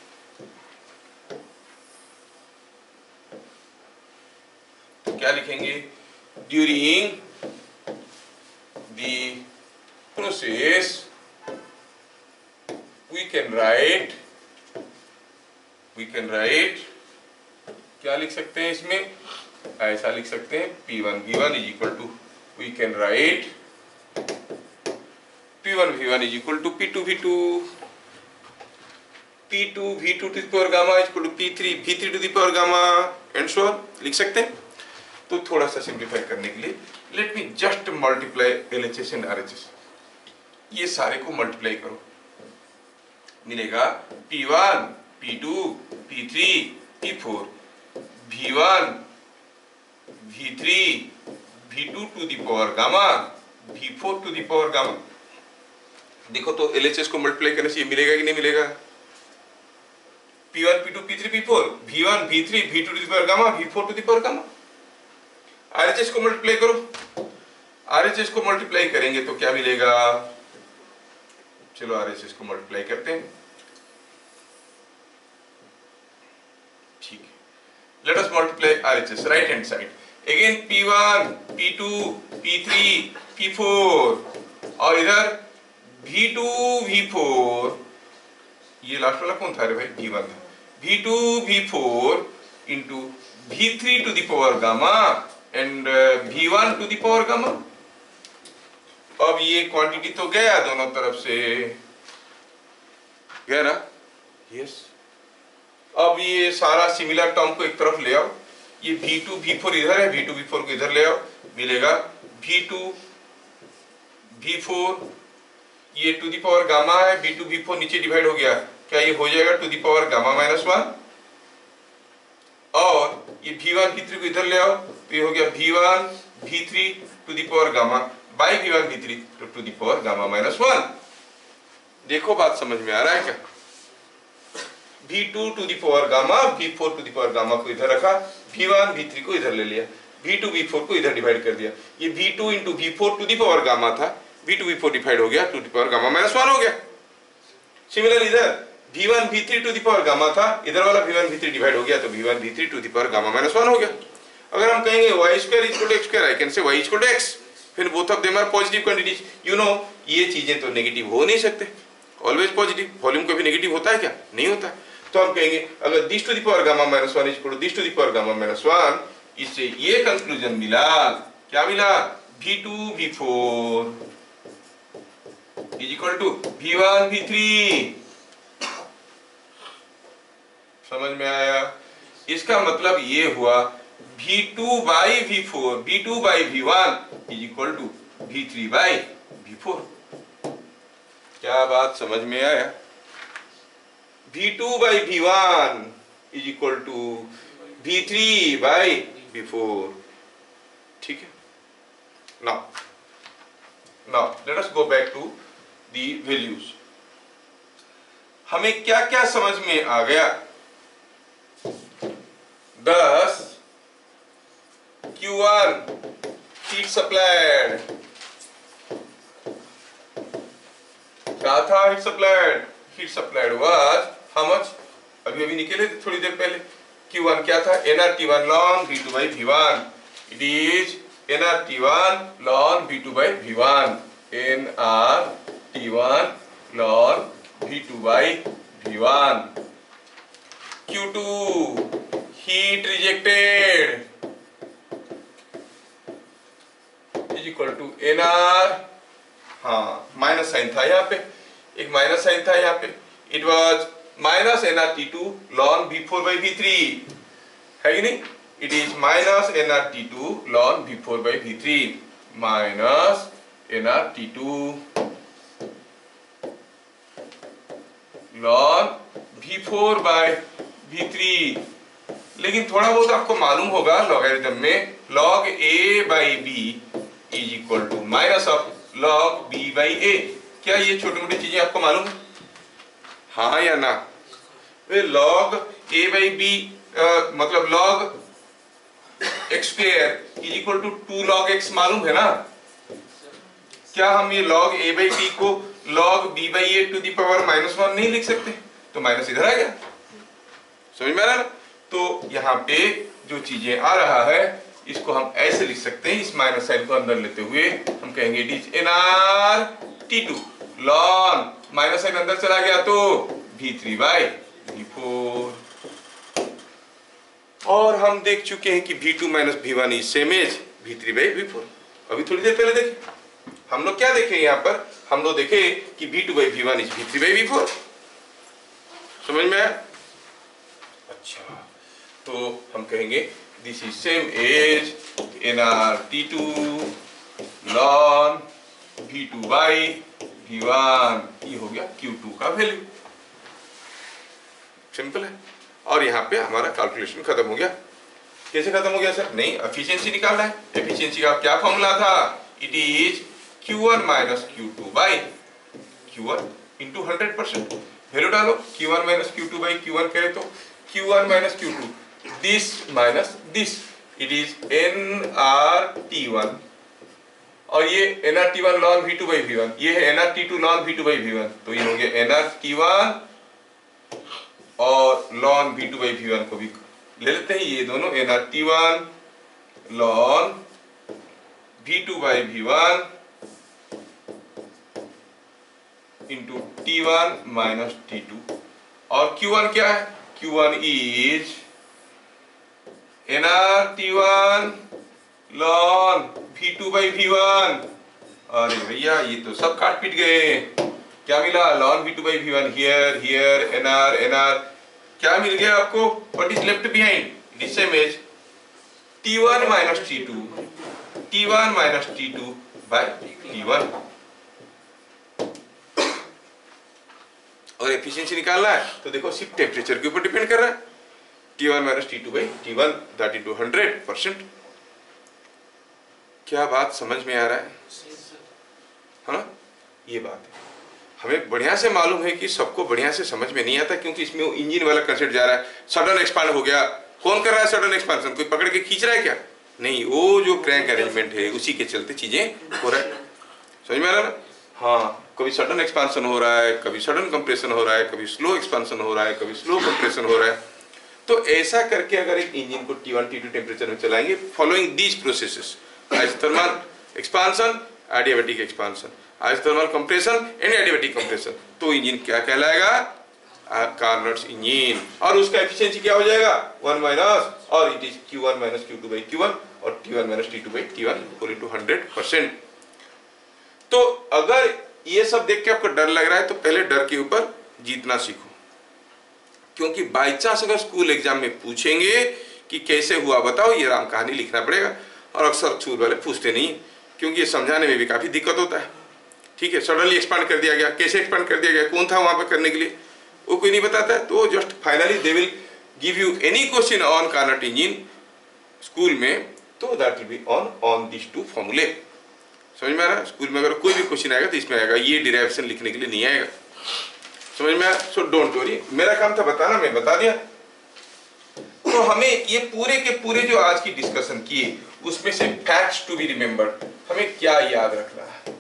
तो क्या लिखेंगे? During the process we can write we can write क्या लिख सकते हैं इसमें? ऐसा लिख सकते हैं P one V one is equal to, we can write P one V one is equal to P two V two, P two V two to the power gamma is equal to P three V three to the power gamma and so on लिख सकते हैं। तो थोड़ा सा simplify करने के लिए let me just multiply L H S and R H S। ये सारे को मल्टीप्लाई करो, मिलेगा P one P two P three P four V one V three V two to the power gamma V four to the power gamma. देखो तो LHS को multiply करने से ये मिलेगा कि नहीं मिलेगा? P one P two P three P four V one V three V two to the power gamma V four to the power gamma. RHS को मल्टीप्लाई करो, आरएचएस को मल्टीप्लाई करेंगे तो क्या मिलेगा? चलो आरएचएस को मल्टीप्लाई करते हैं, ठीक है। Let us multiply RHS right hand side again P one P two P three P four और इधर वी टू वी फोर, ये लास्ट वाला कौन था रे भाई? वी वन था। V two V four into V three to the power gamma and V one to the power gamma. अब ये क्वांटिटी तो गया दोनों तरफ से, गया ना? यस। अब ये सारा सिमिलर टर्म को एक तरफ ले आओ, ये वी टू वी फोर इधर है, वी टू वी फोर को इधर ले आओ, मिलेगा वी टू वी फोर, ये टू दी पावर गामा है, वी टू वी फोर नीचे डिवाइड हो गया, क्या ये हो जाएगा to the power gamma minus one. और ये वी वन वी थ्री को इधर ले आओ तो ये हो गया V one V three to the power gamma by V one V three तो to the power gamma minus one. देखो बात समझ में आ रहा है क्या? V two to the power gamma V four to the power gamma को इधर रखा, वी वन वी थ्री को इधर ले लिया, वी टू वी फोर को इधर डिवाइड कर दिया, ये V two into V four to the power gamma था, V two V four divide हो गया to the power gamma minus one हो गया। सिमिलर इधर V one V three to the power gamma था, इधर वाला V one V three divide हो गया तो V one V three to the power gamma minus one हो गया। अगर हम कहेंगे y square equal to x square, I can say y equal to x, फिर both of them are positive quantities. You know ये चीजें तो negative हो नहीं सकते, ऑलवेज पॉजिटिव। वॉल्यूम कभी नेगेटिव होता है क्या? नहीं होता। तो हम कहेंगे अगर this to the power gamma minus one equal to this to the power gamma minus one, इससे ये कंक्लूजन मिला, क्या मिला? V two V four is equal to V one V three. समझ में आया? इसका मतलब ये हुआ V two by V four, V two by V one is equal to V three by V four. क्या बात समझ में आया? V two by V one is equal to V three by V four. ठीक है। Now now let us go back to the values. हमें क्या क्या समझ में आ गया? दस Q one heat supplied, क्या था heat supplied? heat supplied was how much? अभी अभी निकले थोड़ी देर पहले। Q one क्या था? N R T one ln V two by V one. It is N R T one ln V two by V one. N R T one ln V two by V one. Q two heat rejected is equal to N R, हाँ minus sign था यहाँ पे, एक minus sign था यहाँ पे, it was minus N R T two ln V four by V three, है कि नहीं? It is minus N R T two ln V four by V three, minus N R T two ln V four by V three. लेकिन थोड़ा बहुत आपको मालूम होगा logarithm में, log a by B is equal to minus of log b by a। क्या ये छोटी मोटी चीजें आपको मालूम है? हाँ या ना? वे log a बाई बी मतलब log x square is equal to two log x मालूम है ना? क्या हम ये log a बाई बी को log b by a to the power minus one नहीं लिख सकते? तो माइनस इधर आ गया, समझ में आ रहा है ना? तो यहाँ पे जो चीजें आ रहा है इसको हम ऐसे लिख सकते हैं, इस माइनस साइन को अंदर लेते हुए हम कहेंगे it is N R T two ln, minus sign अंदर चला गया तो V three by V four. और हम देख चुके हैं कि V two minus V one is same as V three by V four. अभी थोड़ी देर पहले देखे हम लोग, क्या देखे यहाँ पर? हम लोग देखे कि V two by V one is V three by V four. समझ में आया? अच्छा, तो हम कहेंगे this is same as N R T two ln V two by V one. ये हो गया क्यू टू का वैल्यू, सिंपल है। और यहाँ पे हमारा कैलकुलेशन खत्म हो गया। कैसे खत्म हो गया सर? नहीं, एफिशिएंसी निकालना है। एफिशिएंसी का क्या फॉर्मूला था? It is Q one minus Q two by Q one into hundred percent. Value डालो, Q one minus Q two by Q one करें तो Q one minus Q two, this minus this, it is N R T one, और ये N R T one ln V two by V one, ये है N R T two ln V two by V one, तो ये हो गया N R T one और ln V two by V one को भी ले लेते हैं, ये दोनों N R T one ln V two by V one into T one minus T two, और क्यू वन क्या है? Q one is N R T one ln V two by V one. अरे भैया ये तो सब काट पीट गए। क्या मिला? Ln V two by V one, here here N R N R, क्या मिल गया आपको? What is left behind? It is same as T one minus T two, T one minus T two by T one. और efficiency निकालना है तो देखो सिर्फ टेम्परेचर के ऊपर डिपेंड कर रहा है, T one minus T two by T one that into hundred percent. क्या बात समझ में आ रहा है? हाँ, ये बात है। हमें बढ़िया से मालूम है कि सबको बढ़िया से समझ में नहीं आता, क्योंकि इसमें वो इंजन वाला कंसेप्ट जा रहा है। सडन एक्सपांड हो गया, कौन कर रहा है सडन एक्सपांशन? कोई पकड़ के खींच रहा है क्या? नहीं, वो जो क्रैंक अरेंजमेंट है उसी के चलते चीजें हो रहा है। समझ में आ रहा है ना? हाँ, कभी सडन एक्सपांशन हो रहा है, कभी सडन कंप्रेशन हो रहा है, कभी स्लो एक्सपांशन हो रहा है, कभी स्लो कंप्रेशन हो रहा है। तो ऐसा करके अगर एक इंजन को T one T two temperature में चलाएंगे, following these processes, isothermal expansion, adiabatic expansion, isothermal compression and adiabatic compression, तो इंजन क्या कहलाएगा? Carnot's engine. और उसका एफिशिएंसी क्या हो जाएगा? वन माइनस, और it is Q one minus Q two by Q one और T one minus T two by T one equal to hundred percent. तो अगर ये सब देख के आपको डर लग रहा है तो पहले डर के ऊपर जीतना सीखो, क्योंकि बाई चांस अगर स्कूल एग्जाम में पूछेंगे कि कैसे हुआ बताओ, ये राम कहानी लिखना पड़ेगा। और अक्सर स्कूल वाले पूछते नहीं, क्योंकि ये समझाने में भी काफी दिक्कत होता है। ठीक है, सडनली एक्सपांड कर दिया गया, कैसे एक्सपांड कर दिया गया, कौन था वहां पर करने के लिए, वो कोई नहीं बताता है। तो just finally they will give you any question on Carnot engine school में, तो that will be on on this two फॉर्मूले। समझ में आ रहा है? स्कूल में अगर कोई भी क्वेश्चन आएगा तो इसमें आएगा, ये डिराइवेशन लिखने के लिए नहीं आएगा। समझ में आया? सो डोंट वरी, मेरा काम था बताना, मैं बता दिया। तो हमें ये पूरे के पूरे जो आज की डिस्कशन की, उसमें से फैक्ट्स टू बी रिमेंबर्ड, हमें क्या याद रखना है?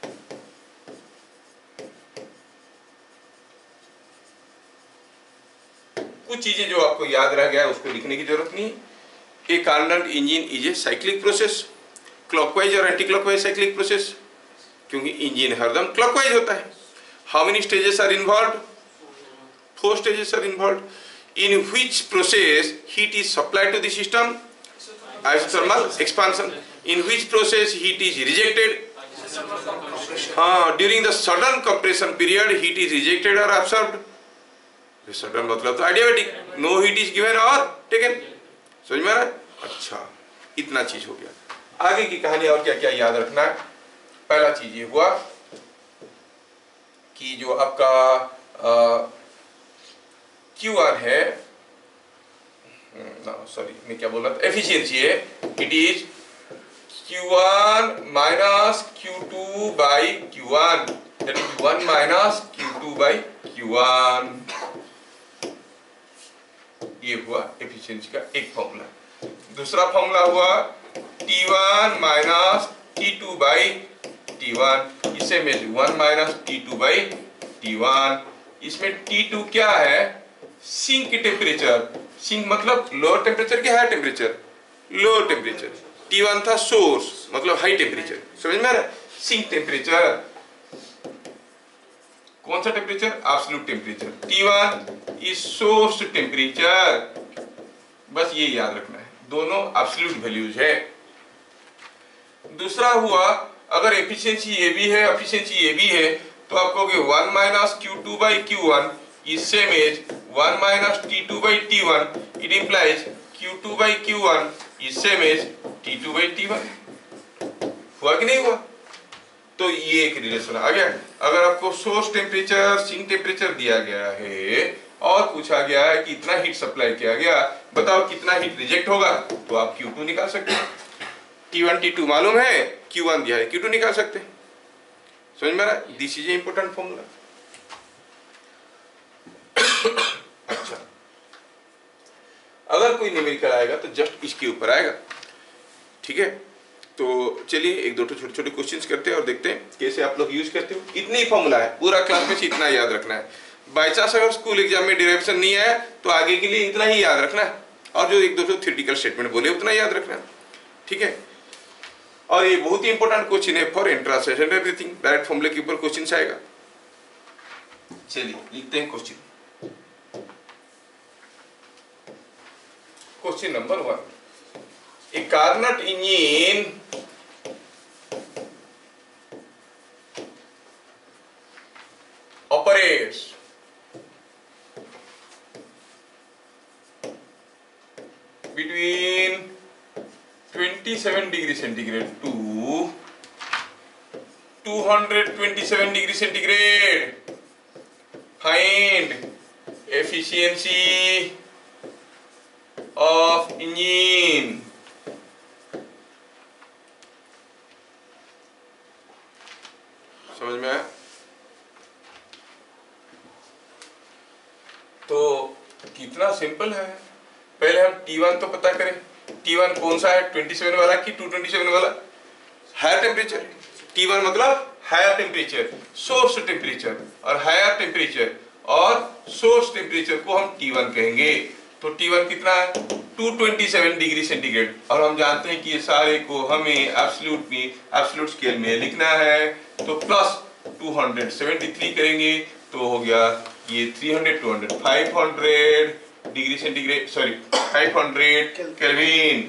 कुछ चीजें जो आपको याद रह गया उसको लिखने की जरूरत नहीं। A Carnot engine is a cyclic process, clockwise और एंटी क्लॉकवाइज साइक्लिक प्रोसेस, क्योंकि इंजन हरदम क्लॉकवाइज होता है। How many stages are involved? Four stages are involved. In which process heat is supplied to the system? Isothermal expansion. In which process heat is rejected? हाँ, during the sudden compression period heat is rejected or absorbed. Sudden मतलब तो adiabatic, no heat is given or taken. समझ में आ रहा है? अच्छा, इतना चीज हो गया। आगे की कहानी और क्या क्या याद रखना है? पहला चीज ये हुआ कि जो आपका आ, क्यू वन है, सॉरी मैं क्या बोल रहा था, एफिशिएंसी है, it is Q one minus Q two by Q one, that is one minus Q two by Q one. ये हुआ एफिशिएंसी का एक फॉर्मूला। दूसरा फॉर्मूला हुआ T one minus T two by T one, इसे मैं one minus T two by T one. इसमें T two क्या है? Sink temperature. सिंक मतलब लोअर टेम्परेचर के high temperature, lower temperature. T one था सोर्स, मतलब हाई टेम्परेचर। समझ में आ रहा है? सिंक टेम्परेचर कौन सा temperature? Absolute temperature. T one is source temperature. बस ये याद रखना है, दोनों एब्सोल्यूट वैल्यूज है। दूसरा हुआ, अगर एफिशिएंसी ये भी है, एफिशिएंसी ये भी है, तो आप कहोगे one minus Q two by Q one is same as one minus T two by T one. It implies Q two by Q one is same as T two by T one. हुआ कि नहीं हुआ? तो ये एक relation आ गया। अगर आपको सोर्स टेम्परेचर, सिंक टेम्परेचर दिया गया है और पूछा गया है कि इतना हीट सप्लाई किया गया, बताओ कितना हीट रिजेक्ट होगा, तो आप क्यू टू निकाल सकते हैं। टी वन टी टू मालूम है, क्यू वन दिया है, क्यू टू निकाल सकते हैं। समझ में आ रहा है? This is a important formula. अच्छा, अगर कोई न्यूमेरिकल आएगा तो जस्ट इसके ऊपर आएगा, ठीक है। तो चलिए एक दो छोटे छोटे क्वेश्चंस करते हैं और देखते हैं कैसे आप लोग यूज करते हो। इतनी ही फॉर्मूला है, पूरा क्लास में से इतना याद रखना है। बाई चांस अगर स्कूल एग्जाम में डेरिवेशन नहीं आया तो आगे के लिए इतना ही याद रखना है, और जो एक दो थ्योरेटिकल स्टेटमेंट बोले उतना याद रखना है, ठीक है। और ये बहुत ही इंपॉर्टेंट क्वेश्चन है for entrance and everything, direct फॉर्मूले के ऊपर क्वेश्चन आएगा। चलिए लिखते हैं question. Question number one, a Carnot engine operates between twenty-seven degree centigrade to two hundred twenty-seven degree centigrade. Find efficiency of engine. समझ में आया? तो कितना सिंपल है। पहले हम टी वन तो पता करें। टी वन कौन सा है, सत्ताईस वाला कि टू ट्वेंटी सेवन वाला? Higher temperature. टी वन मतलब हायर टेम्परेचर, सोर्स टेम्परेचर, और हायर टेम्परेचर और सोर्स टेम्परेचर को हम टी वन कहेंगे। तो टी वन कितना है, two twenty seven degree centigrade. और हम जानते हैं कि ये सारे को हमें एब्सोल्यूट में एब्सोल्यूट स्केल में लिखना है, तो plus two hundred seventy three करेंगे तो हो गया ये three hundred, two hundred, five hundred degree centigrade, sorry five hundred kelvin.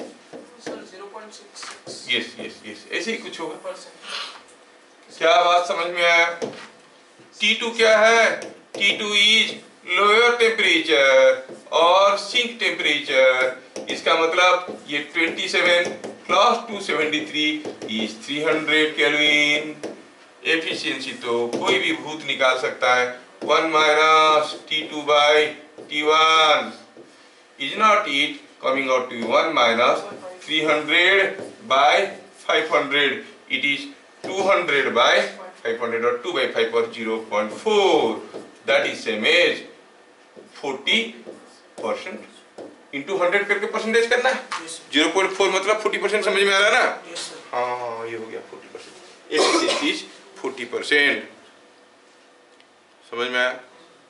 Yes yes yes ऐसे ही कुछ होगा। क्या बात समझ में आया? टी टू क्या है? T two is lower temperature और सिंक टेम्परेचर। इसका मतलब ये twenty seven plus two seventy three is three hundred kelvin. Efficiency तो कोई भी भूत निकाल सकता है, one minus T two by T one is not it coming out to one minus three hundred by five hundred. It is two hundred by five hundred or two by five or zero point four. That is same as forty percent into one hundred करके percentage करना है। zero point four मतलब forty percent, समझ में आ रहा है ना? हाँ ये हो गया forty percent। efficiency is forty percent। समझ में आया?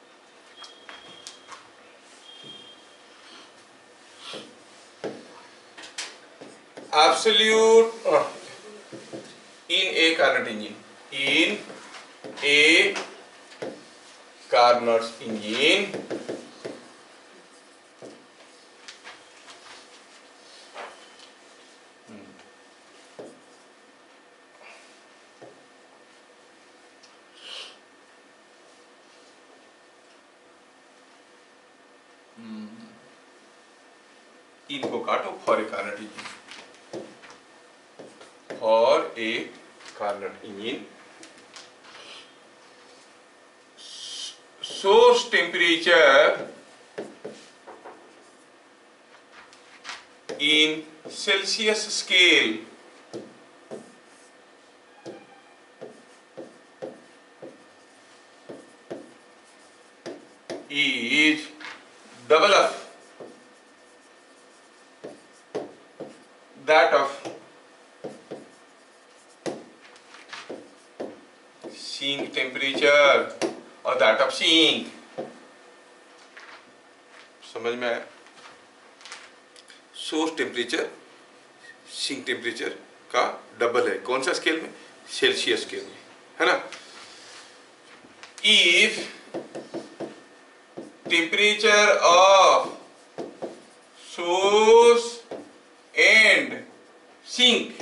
Absolute uh, in a Carnot engine, in a Carnot engine, इनको काटो for a Carnot engine, for a Carnot engine, source temperature in Celsius scale is double of that of sink temperature or that of sink। समझ में आया? Source temperature sink temperature का double है। कौन सा scale में? सेल्सियस स्केल में, है ना? If temperature of source and sink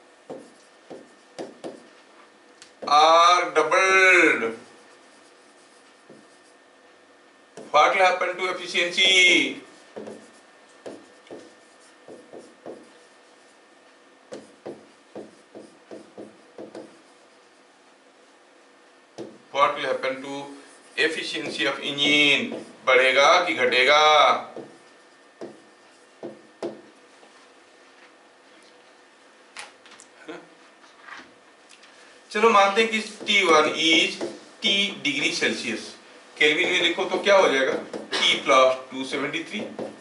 are doubled, what will happen to efficiency? Efficiency of engine बढ़ेगा कि घटेगा? चलो मानते हैं कि T one is T degree Celsius. Kelvin में लिखो तो क्या हो जाएगा? T plus two seventy three.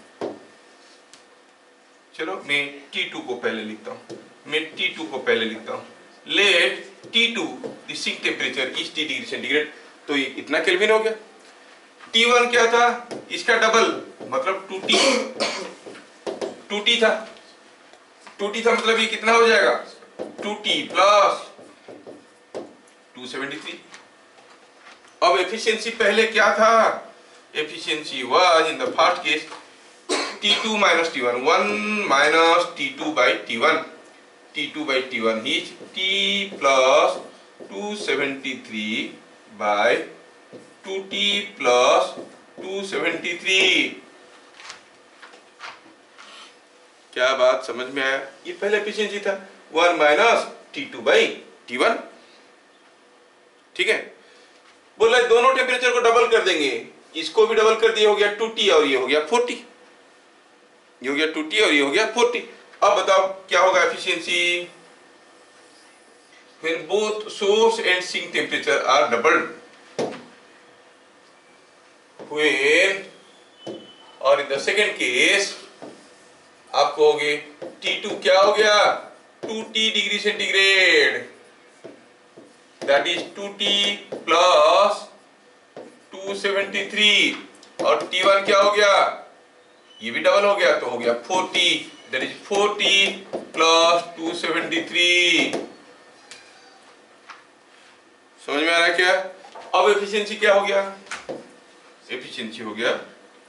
चलो मैं टी टू को पहले लिखता हूं, मैं टी टू को पहले लिखता हूं। Let T two the sink temperature is T degree centigrade, तो ये इतना केल्विन हो गया। टी वन क्या था? इसका डबल, मतलब टू टी, टू टी था, टू टी था मतलब ये कितना हो जाएगा? Two T plus two seventy three. अब एफिशिएंसी पहले क्या था? Efficiency was in the first case T two minus T one, one minus T two by T one, T two by T one is T plus two seventy three by two T plus two seventy three. क्या बात समझ में आया? ये पहले efficiency था, one minus T two by T one. ठीक है, बोला दोनों टेम्परेचर को डबल कर देंगे, इसको भी डबल कर दिया, हो गया टू टी और ये हो गया फोर्टी, ये हो गया टू टी और ये हो गया फोर्टी। अब बताओ क्या होगा efficiency? When both source and sink temperature are doubled, when, और इन द सेकेंड केस आप कहोगे टी टू क्या हो गया? Two T degree centigrade, that is two T plus two seventy three, और टी वन क्या हो गया? ये भी डबल हो गया तो हो गया forty, that is forty plus two seventy three. समझ में आ रहा है क्या? अब एफिशिएंसी क्या हो गया? एफिशिएंसी हो गया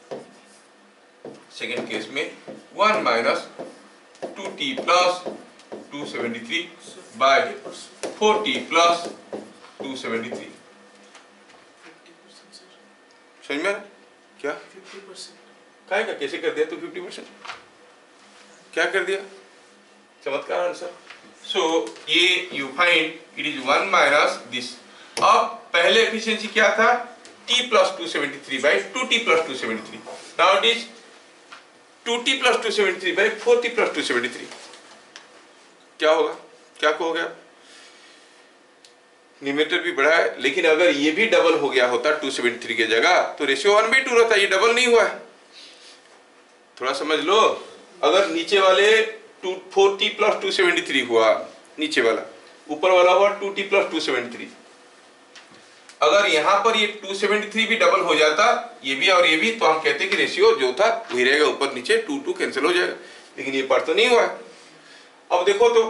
सेकेंड केस में one minus two T plus two seventy three by forty plus two seventy three. समझ में क्या? फिफ्टी परसेंट का कैसे कर दिया? तो फिफ्टी परसेंट क्या कर दिया? चमत्कार आंसर। सो ये you find it is one minus this. अब पहले एफिशिएंसी क्या था? T plus two seventy three by two T plus two seventy three. Now it is two T plus two seventy three by forty plus two seventy three. क्या होगा? क्या कहोगे आप? Numerator भी बढ़ा है, लेकिन अगर ये भी डबल हो गया होता टू सेवेंटी थ्री की जगह तो रेशियो वन बाई टू रहता। ये डबल नहीं हुआ है, थोड़ा समझ लो। अगर नीचे वाले two forty plus two seventy three हुआ नीचे वाला, ऊपर वाला हुआ two T plus two seventy three, अगर यहां पर ये टू सेवेंटी थ्री भी डबल हो जाता, ये भी और ये भी, तो हम कहते कि रेशियो जो था वही रहेगा, ऊपर नीचे टू टू कैंसिल हो जाएगा। लेकिन ये पार्ट तो नहीं हुआ है। अब देखो तो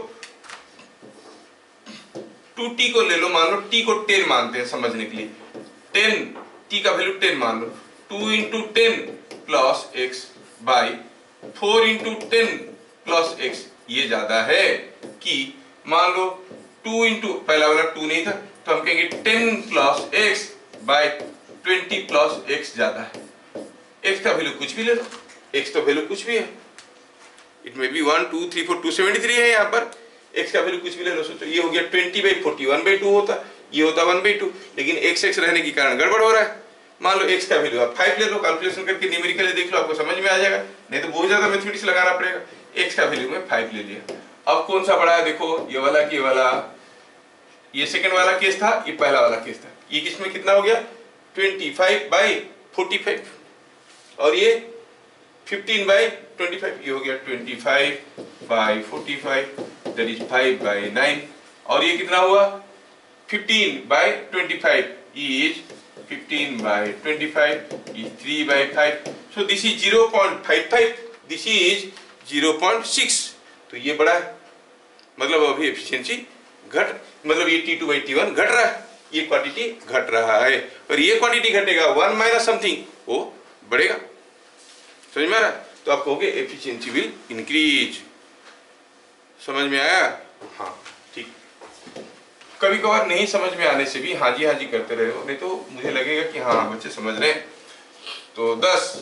टू टी को ले लो, मान लो टी को टेन मानते हैं समझने के लिए, टेन, टी का वैल्यू टेन मान लो, two into ten plus X by four into ten plus X. ये ज्यादा है कि मान लो टू इंटू, पहला वाला टू नहीं था तो हम कहेंगे ten plus X by twenty plus X ज्यादा है। एक्स का वैल्यू कुछ भी ले लो, एक्स तो वैल्यू कुछ भी है, it may be one two three four, two seventy three है यहाँ पर, एक्स का वैल्यू कुछ भी ले लो। सोचो ये हो गया twenty by forty, one by two होता, ये होता वन बाई टू, लेकिन एक्स एक्स रहने के कारण गड़बड़ हो रहा है। मान लो एक्स का वैल्यू आप फाइव ले लो, कैलकुलेशन करके न्यूमेरिकली देख लो, आपको समझ में आ जाएगा, नहीं तो बहुत ज्यादा मैथमेटिक्स लगाना पड़ेगा। एक्स का वैल्यू में फाइव ले लिया। अब कौन सा बड़ा है? देखो ये वाला कि ये वाला, ये सेकंड वाला केस था, ये पहला वाला केस था। ये किसमें कितना हो गया? Twenty five by forty five, और ये फिफ्टीन बाई ट्वेंटी फाइव, ये हो गया twenty five by forty five, that is five by nine, और ये कितना हुआ? Fifteen by twenty five is fifteen by twenty five is three by five, so this is zero point five five, this is zero point six. तो ये बड़ा है, मतलब अभी एफिशिएंसी घट, मतलब ये T two by T one घट रहा है, ये क्वांटिटी घट रहा है, और ये क्वांटिटी घटेगा वन माइनस समथिंग, वो बढ़ेगा। समझ में आ रहा है? तो आप कहोगे एफिशिएंसी विल इंक्रीज। समझ में आया? हाँ ठीक। कभी कभार नहीं समझ में आने से भी हाँ जी हाँ जी करते रहे हो, नहीं तो मुझे लगेगा कि हाँ बच्चे समझ रहे हैं। तो दस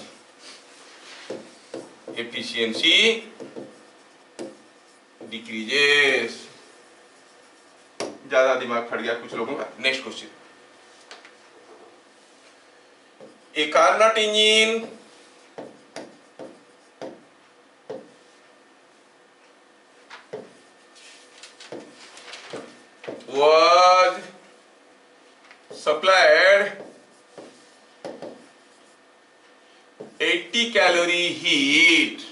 एफिशिएंसी डिक्रीजेस। ज्यादा दिमाग फट गया कुछ लोगों का। Next question, A Carnot engine was supplied eighty calorie heat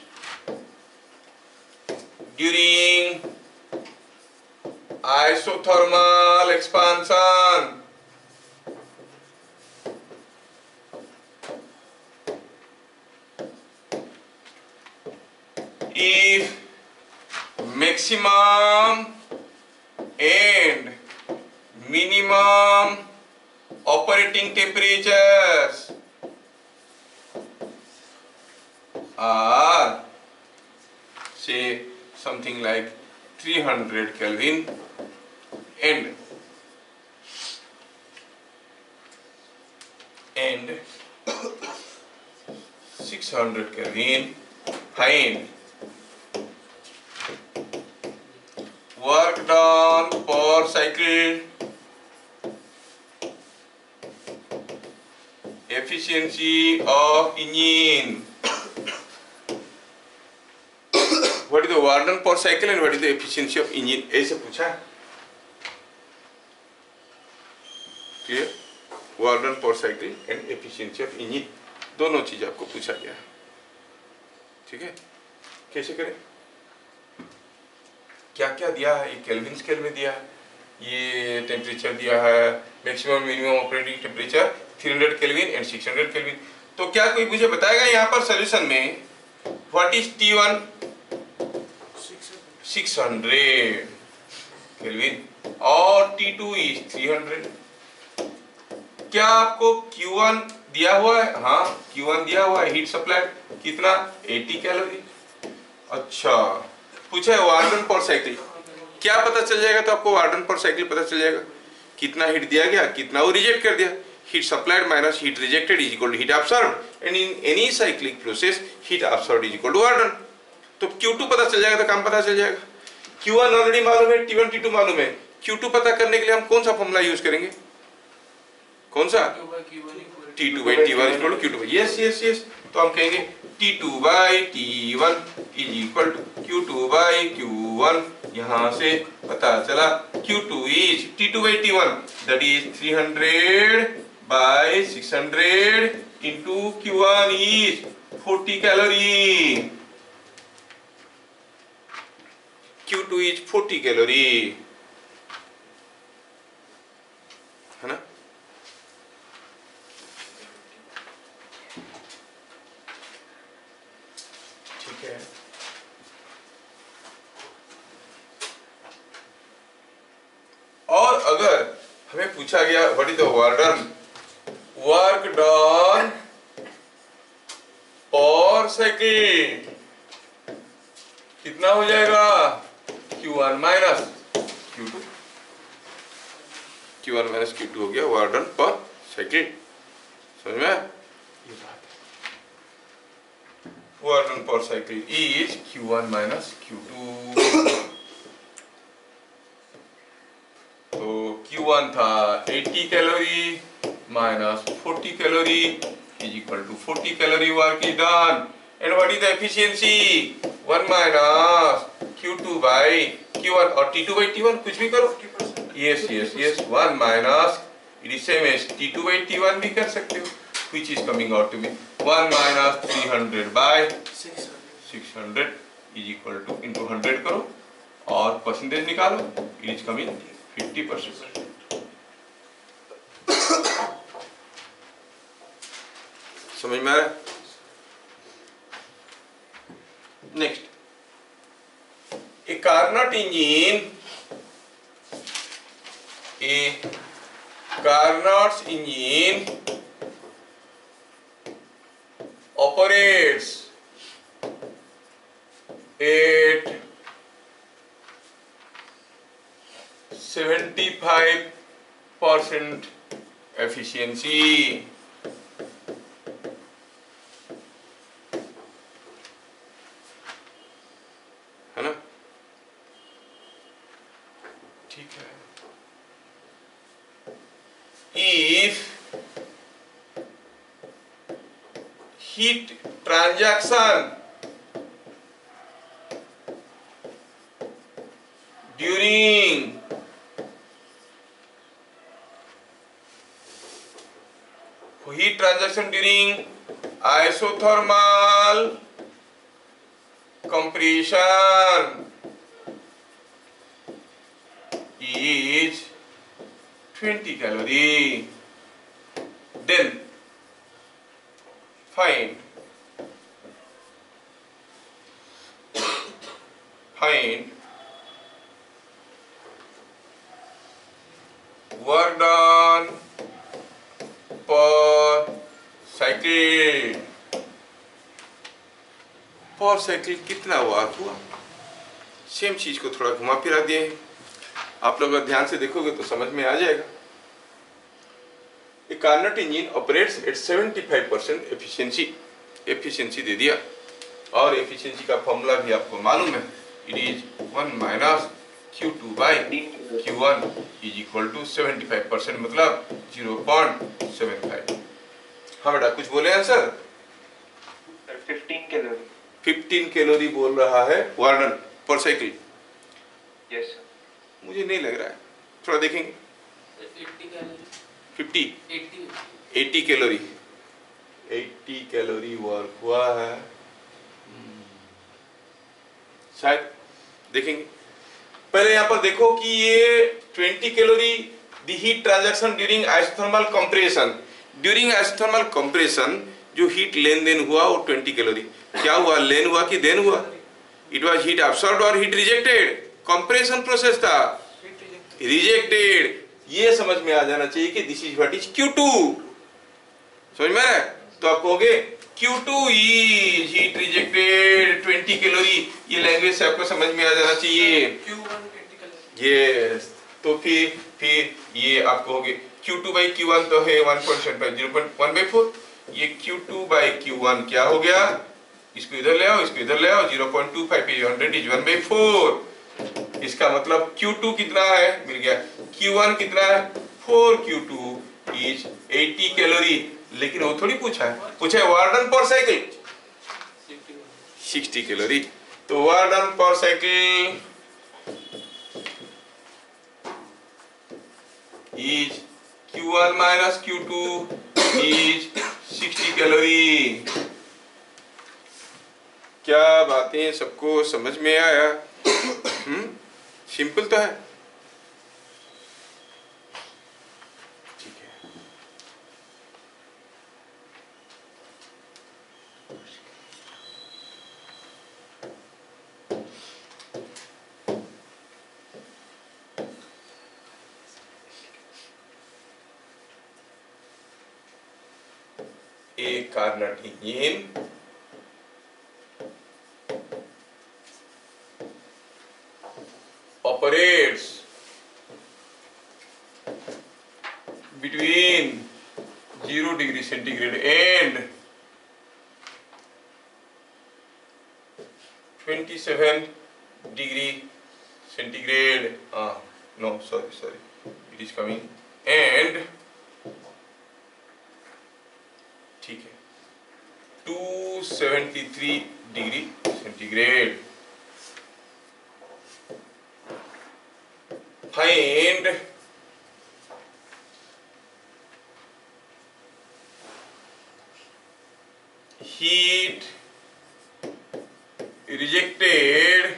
during isothermal expansion. If maximum and minimum operating temperatures are, say, something like three hundred Kelvin and and six hundred Kelvin, find work done per cycle, efficiency of engine. What is the work done per cycle and what is the efficiency of engine? ऐसे पूछा है. Clear? Work done per cycle and efficiency of engine, दोनों चीज आपको पूछा गया है. ठीक है? कैसे करें? क्या क्या दिया है? ये केल्विन स्केल में दिया है, ये टेम्परेचर दिया है, मैक्सिमम मिनिमम ऑपरेटिंग टेम्परेचर तीन सौ केल्विन एंड छह सौ केल्विन. तो क्या कोई मुझे बताएगा यहाँ पर सॉल्यूशन में व्हाट इज टी वन? छह सौ केल्विन और टी टू इज तीन सौ. क्या आपको क्यू वन दिया हुआ है? हाँ, क्यू वन दिया हुआ है. हीट सप्लाई कितना? अस्सी कैलोरी. अच्छा, पूछा है वार्डन पर साइकिल. क्या पता चल जाएगा? तो आपको वार्डन पर साइकिल पता चल जाएगा. कितना हीट दिया गया, कितना वो रिजेक्ट कर दिया. Heat supplied minus heat rejected is equal to heat absorbed and in any cyclic process heat absorbed is equal to warden. तो क्यू टू पता चल जाएगा तो काम पता चल जाएगा. क्यू वन ऑलरेडी मालूम है, टी वन टी टू मालूम है. क्यू टू पता करने के लिए हम कौन सा फॉर्मूला यूज करेंगे? कौन सा? T two by T one equal to Q two. Yes yes yes. तो हम कहेंगे T two by T one is equal to Q two by Q one. यहाँ से पता चला Q two is T two by T one that is three hundred by six hundred into Q one is forty calorie. Q two is forty calorie, है ना? ठीक है. और अगर हमें पूछा गया what is the work done, work done per second, कितना हो जाएगा? Q one minus Q two. Q one minus Q two हो गया वर्क डन पर सेकेंड. समझ में? ये बात है. Work done per cycle is Q one minus Q two. तो क्यू वन था अस्सी calorie minus forty calorie is equal to forty calorie work is done. And what is the efficiency? One minus Q two by Q one और T two by T one, कुछ भी करो. Yes yes yes. One minus it is same as T two by T one भी कर सकते हो, which is coming out to be one minus three hundred by six hundred is equal to into hundred करो और percentage निकालो. It is coming fifty percent. समझ में आ रहा है? Next, a Carnot engine, a Carnot's engine operates at seventy-five percent efficiency. है ना? ठीक है. If heat transaction during heat transaction during isothermal compression is twenty calorie. Then find find work done per cycle. पर cycle कितना work हुआ? Same चीज को थोड़ा घुमा फिरा दिए। आप लोग ध्यान से देखोगे तो समझ में आ जाएगा। A Carnot engine operates at seventy five percent efficiency. Efficiency दे दिया और एफिशिएंसी का फॉर्मूला भी आपको मालूम है। It is one minus Q two by Q one is equal to seventy five percent, मतलब जीरो पॉइंट सेवन फाइव। हाँ बेटा कुछ बोले answer? Fifteen calorie. Fifteen calorie बोल रहा है वार्डन पर साइकिल। Yes sir. मुझे नहीं लग रहा है, थोड़ा देखेंगे। Fifty eighty calorie eighty calorie work हुआ है शायद, देखेंगे। पहले यहाँ पर देखो कि ये ट्वेंटी कैलोरी दी heat transaction during isothermal compression. During isothermal compression जो हीट लेन देन हुआ वो ट्वेंटी कैलोरी। क्या हुआ, लेन हुआ कि देन हुआ? इट वाज हीट अब्सॉर्ब्ड और हीट रिजेक्टेड। कंप्रेशन प्रोसेस था, रिजेक्टेड। ये समझ में आ जाना चाहिए कि this is what is Q two. समझ में आया? तो आप कहोगे Q two is heat rejected twenty calorie. ये लैंग्वेज से आपको समझ में आ जाना चाहिए। यस, तो फिर फिर ये आप कहोगे Q two by Q one तो है one point seven five, zero point one by four. ये Q two by Q one क्या हो गया? इसको इधर ले आओ, इसको इधर ले आओ, zero point two five hundred is one by four. इसका मतलब क्यू टू कितना है? मिल गया। क्यू वन कितना है? Four Q two is eighty calorie. लेकिन वो थोड़ी पूछा है, पूछा है वार्डन पर साइकिल सिक्सटी कैलोरी। तो वार्डन पर cycle is Q one minus Q two is sixty calorie. क्या बातें सबको समझ में आया? हम्म, सिंपल तो है। ठीक है, एक Carnot engine operates between zero degree centigrade and twenty-seven degree centigrade. Ah, no, sorry, sorry, it is coming and ठीक है two seventy-three degree centigrade. Find heat rejected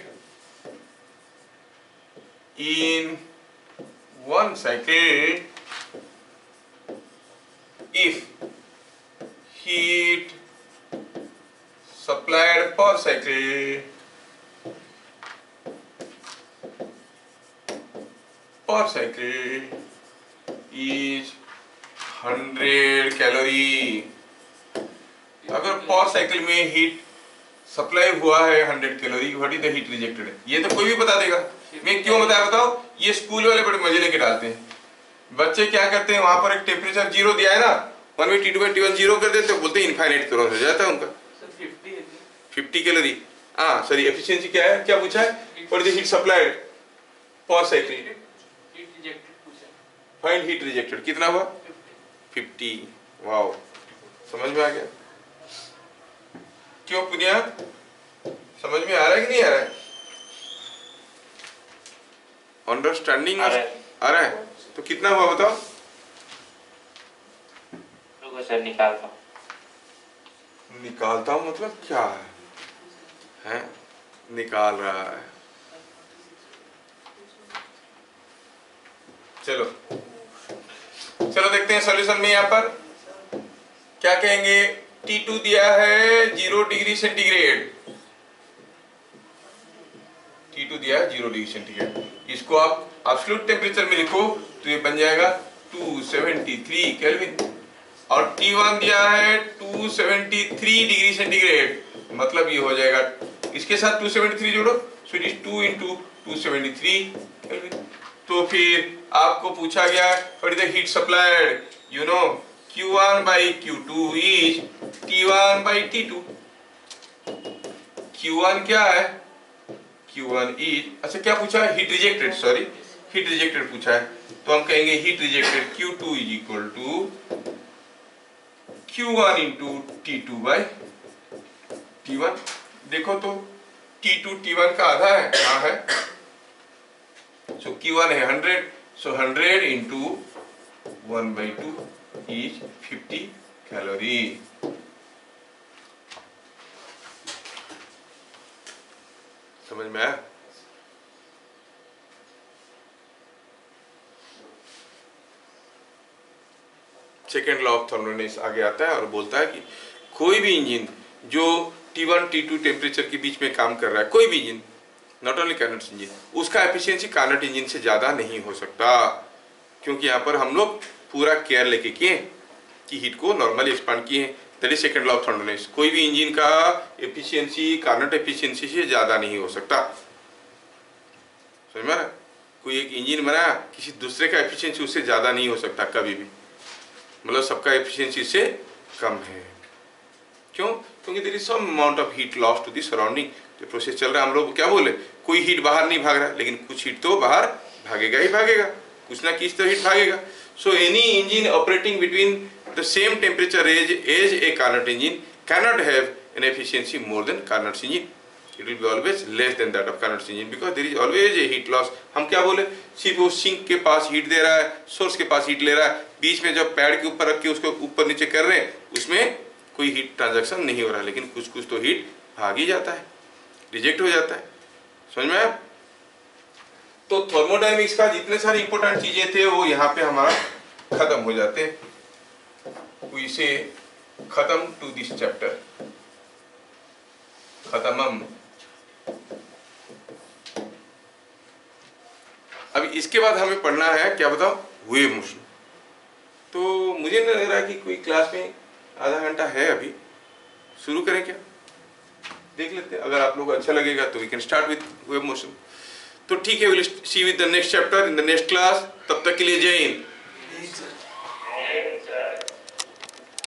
in one cycle if heat supplied per cycle per cycle is hundred calorie. अगर per cycle में heat supply हुआ है hundred calorie, what is the heat rejected है? ये तो कोई भी बता देगा। मैं क्यों बताया बताओ? ये स्कूल वाले बड़े मजे लेके डालते हैं। बच्चे क्या करते हैं, वहां पर एक टेम्परेचर जीरो दिया है ना, one by T two by T one zero कर देते, बोलते हैं इनफाइनाइट करो, हो जाता है उनका फिफ्टी कैलोरी। हाँ सॉरी, एफिशिएंसी क्या है, क्या पूछा है? What is the heat supplied per cycle? Find heat rejected, कितना हुआ? फिफ्टी। वाओ, समझ में आ गया? क्यों पुनिया, समझ में आ रहा है कि नहीं आ रहा है? अंडरस्टैंडिंग आ रहा है? तो कितना हुआ बताओ? रुको सर निकालता हूँ। निकालता हूँ मतलब क्या है? हैं? निकाल रहा है। चलो चलो देखते हैं सॉल्यूशन में। यहाँ पर क्या कहेंगे? टी टू दिया है zero degree centigrade, T two दिया है जीरो डिग्री सेंटीग्रेड। इसको आप एब्सोल्यूट टेम्परेचर में लिखो तो ये बन जाएगा टू सेवेंटी थ्री केल्विन। और टी वन दिया है two seventy three degree centigrade, मतलब ये हो जाएगा, इसके साथ टू सेवेंटी थ्री जोड़ो, so it is two into two seventy three kelvin. तो फिर आपको पूछा गया what is the heat supplied, you know Q one by Q two is T one by T two। Q one क्या है? Q one is, अच्छा क्या पूछा है? Heat rejected, sorry heat rejected पूछा है, तो हम कहेंगे heat rejected Q two is equal to Q one into T two by T one। देखो तो T two T one का आधा है, हाँ है, so Q one है hundred, so hundred into one by two is fifty calorie. समझ में आया? सेकेंड लॉ ऑफ थर्मोडायनेमिक्स आगे आता है और बोलता है कि कोई भी इंजन जो T one T two temperature के बीच में काम कर रहा है, कोई भी engine, not only Carnot engine, उसका एफिशिएंसी कार्नोट इंजन से ज्यादा नहीं हो सकता, क्योंकि यहाँ पर हम लोग पूरा केयर लेके किए कि हीट को नॉर्मली एक्सपांड किए। That is second law of thermodynamics. कोई भी इंजन का एफिशिएंसी कार्नोट एफिशिएंसी से ज्यादा नहीं हो सकता। समझ में आ रहा है? कोई एक इंजन बना, किसी दूसरे का एफिशिएंसी उससे ज्यादा नहीं हो सकता कभी भी, मतलब सबका एफिशिएंसी से कम है। क्यों? क्योंकि there is some amount of heat loss to the surrounding. जो प्रोसेस चल रहा है, हम लोग क्या बोले, कोई हीट बाहर नहीं भाग रहा, लेकिन कुछ हीट तो बाहर भागेगा ही भागेगा, कुछ ना कुछ तो हीट भागेगा। So any engine operating between the same temperature range as a Carnot engine cannot have an efficiency more than Carnot's engine. It will be always less than that of Carnot's engine because there is always a heat loss. हम क्या बोले, सिर्फ वो sink के पास heat दे रहा है, source के पास heat ले रहा है, बीच में जब पैड के ऊपर रख के उसको ऊपर नीचे कर रहे हैं, उसमें कोई हीट ट्रांजैक्शन नहीं हो रहा, लेकिन कुछ कुछ तो हीट भाग ही जाता है, रिजेक्ट हो जाता है। समझ में आया? तो थर्मोडायनेमिक्स का जितने सारे इंपॉर्टेंट चीजें थे वो यहाँ पे हमारा खत्म हो जाते हैं। We say खत्म टू दिस चैप्टर, खत्मम। अब इसके बाद हमें पढ़ना है क्या बताओ, वेव मोशन। तो मुझे नहीं लग रहा कि कोई क्लास में आधा घंटा है, अभी शुरू करें क्या? देख लेते हैं, अगर आप लोग अच्छा लगेगा तो we can start with wave motion. तो ठीक है, will see with the next chapter in the next class. तब तक के लिए जय हिंद।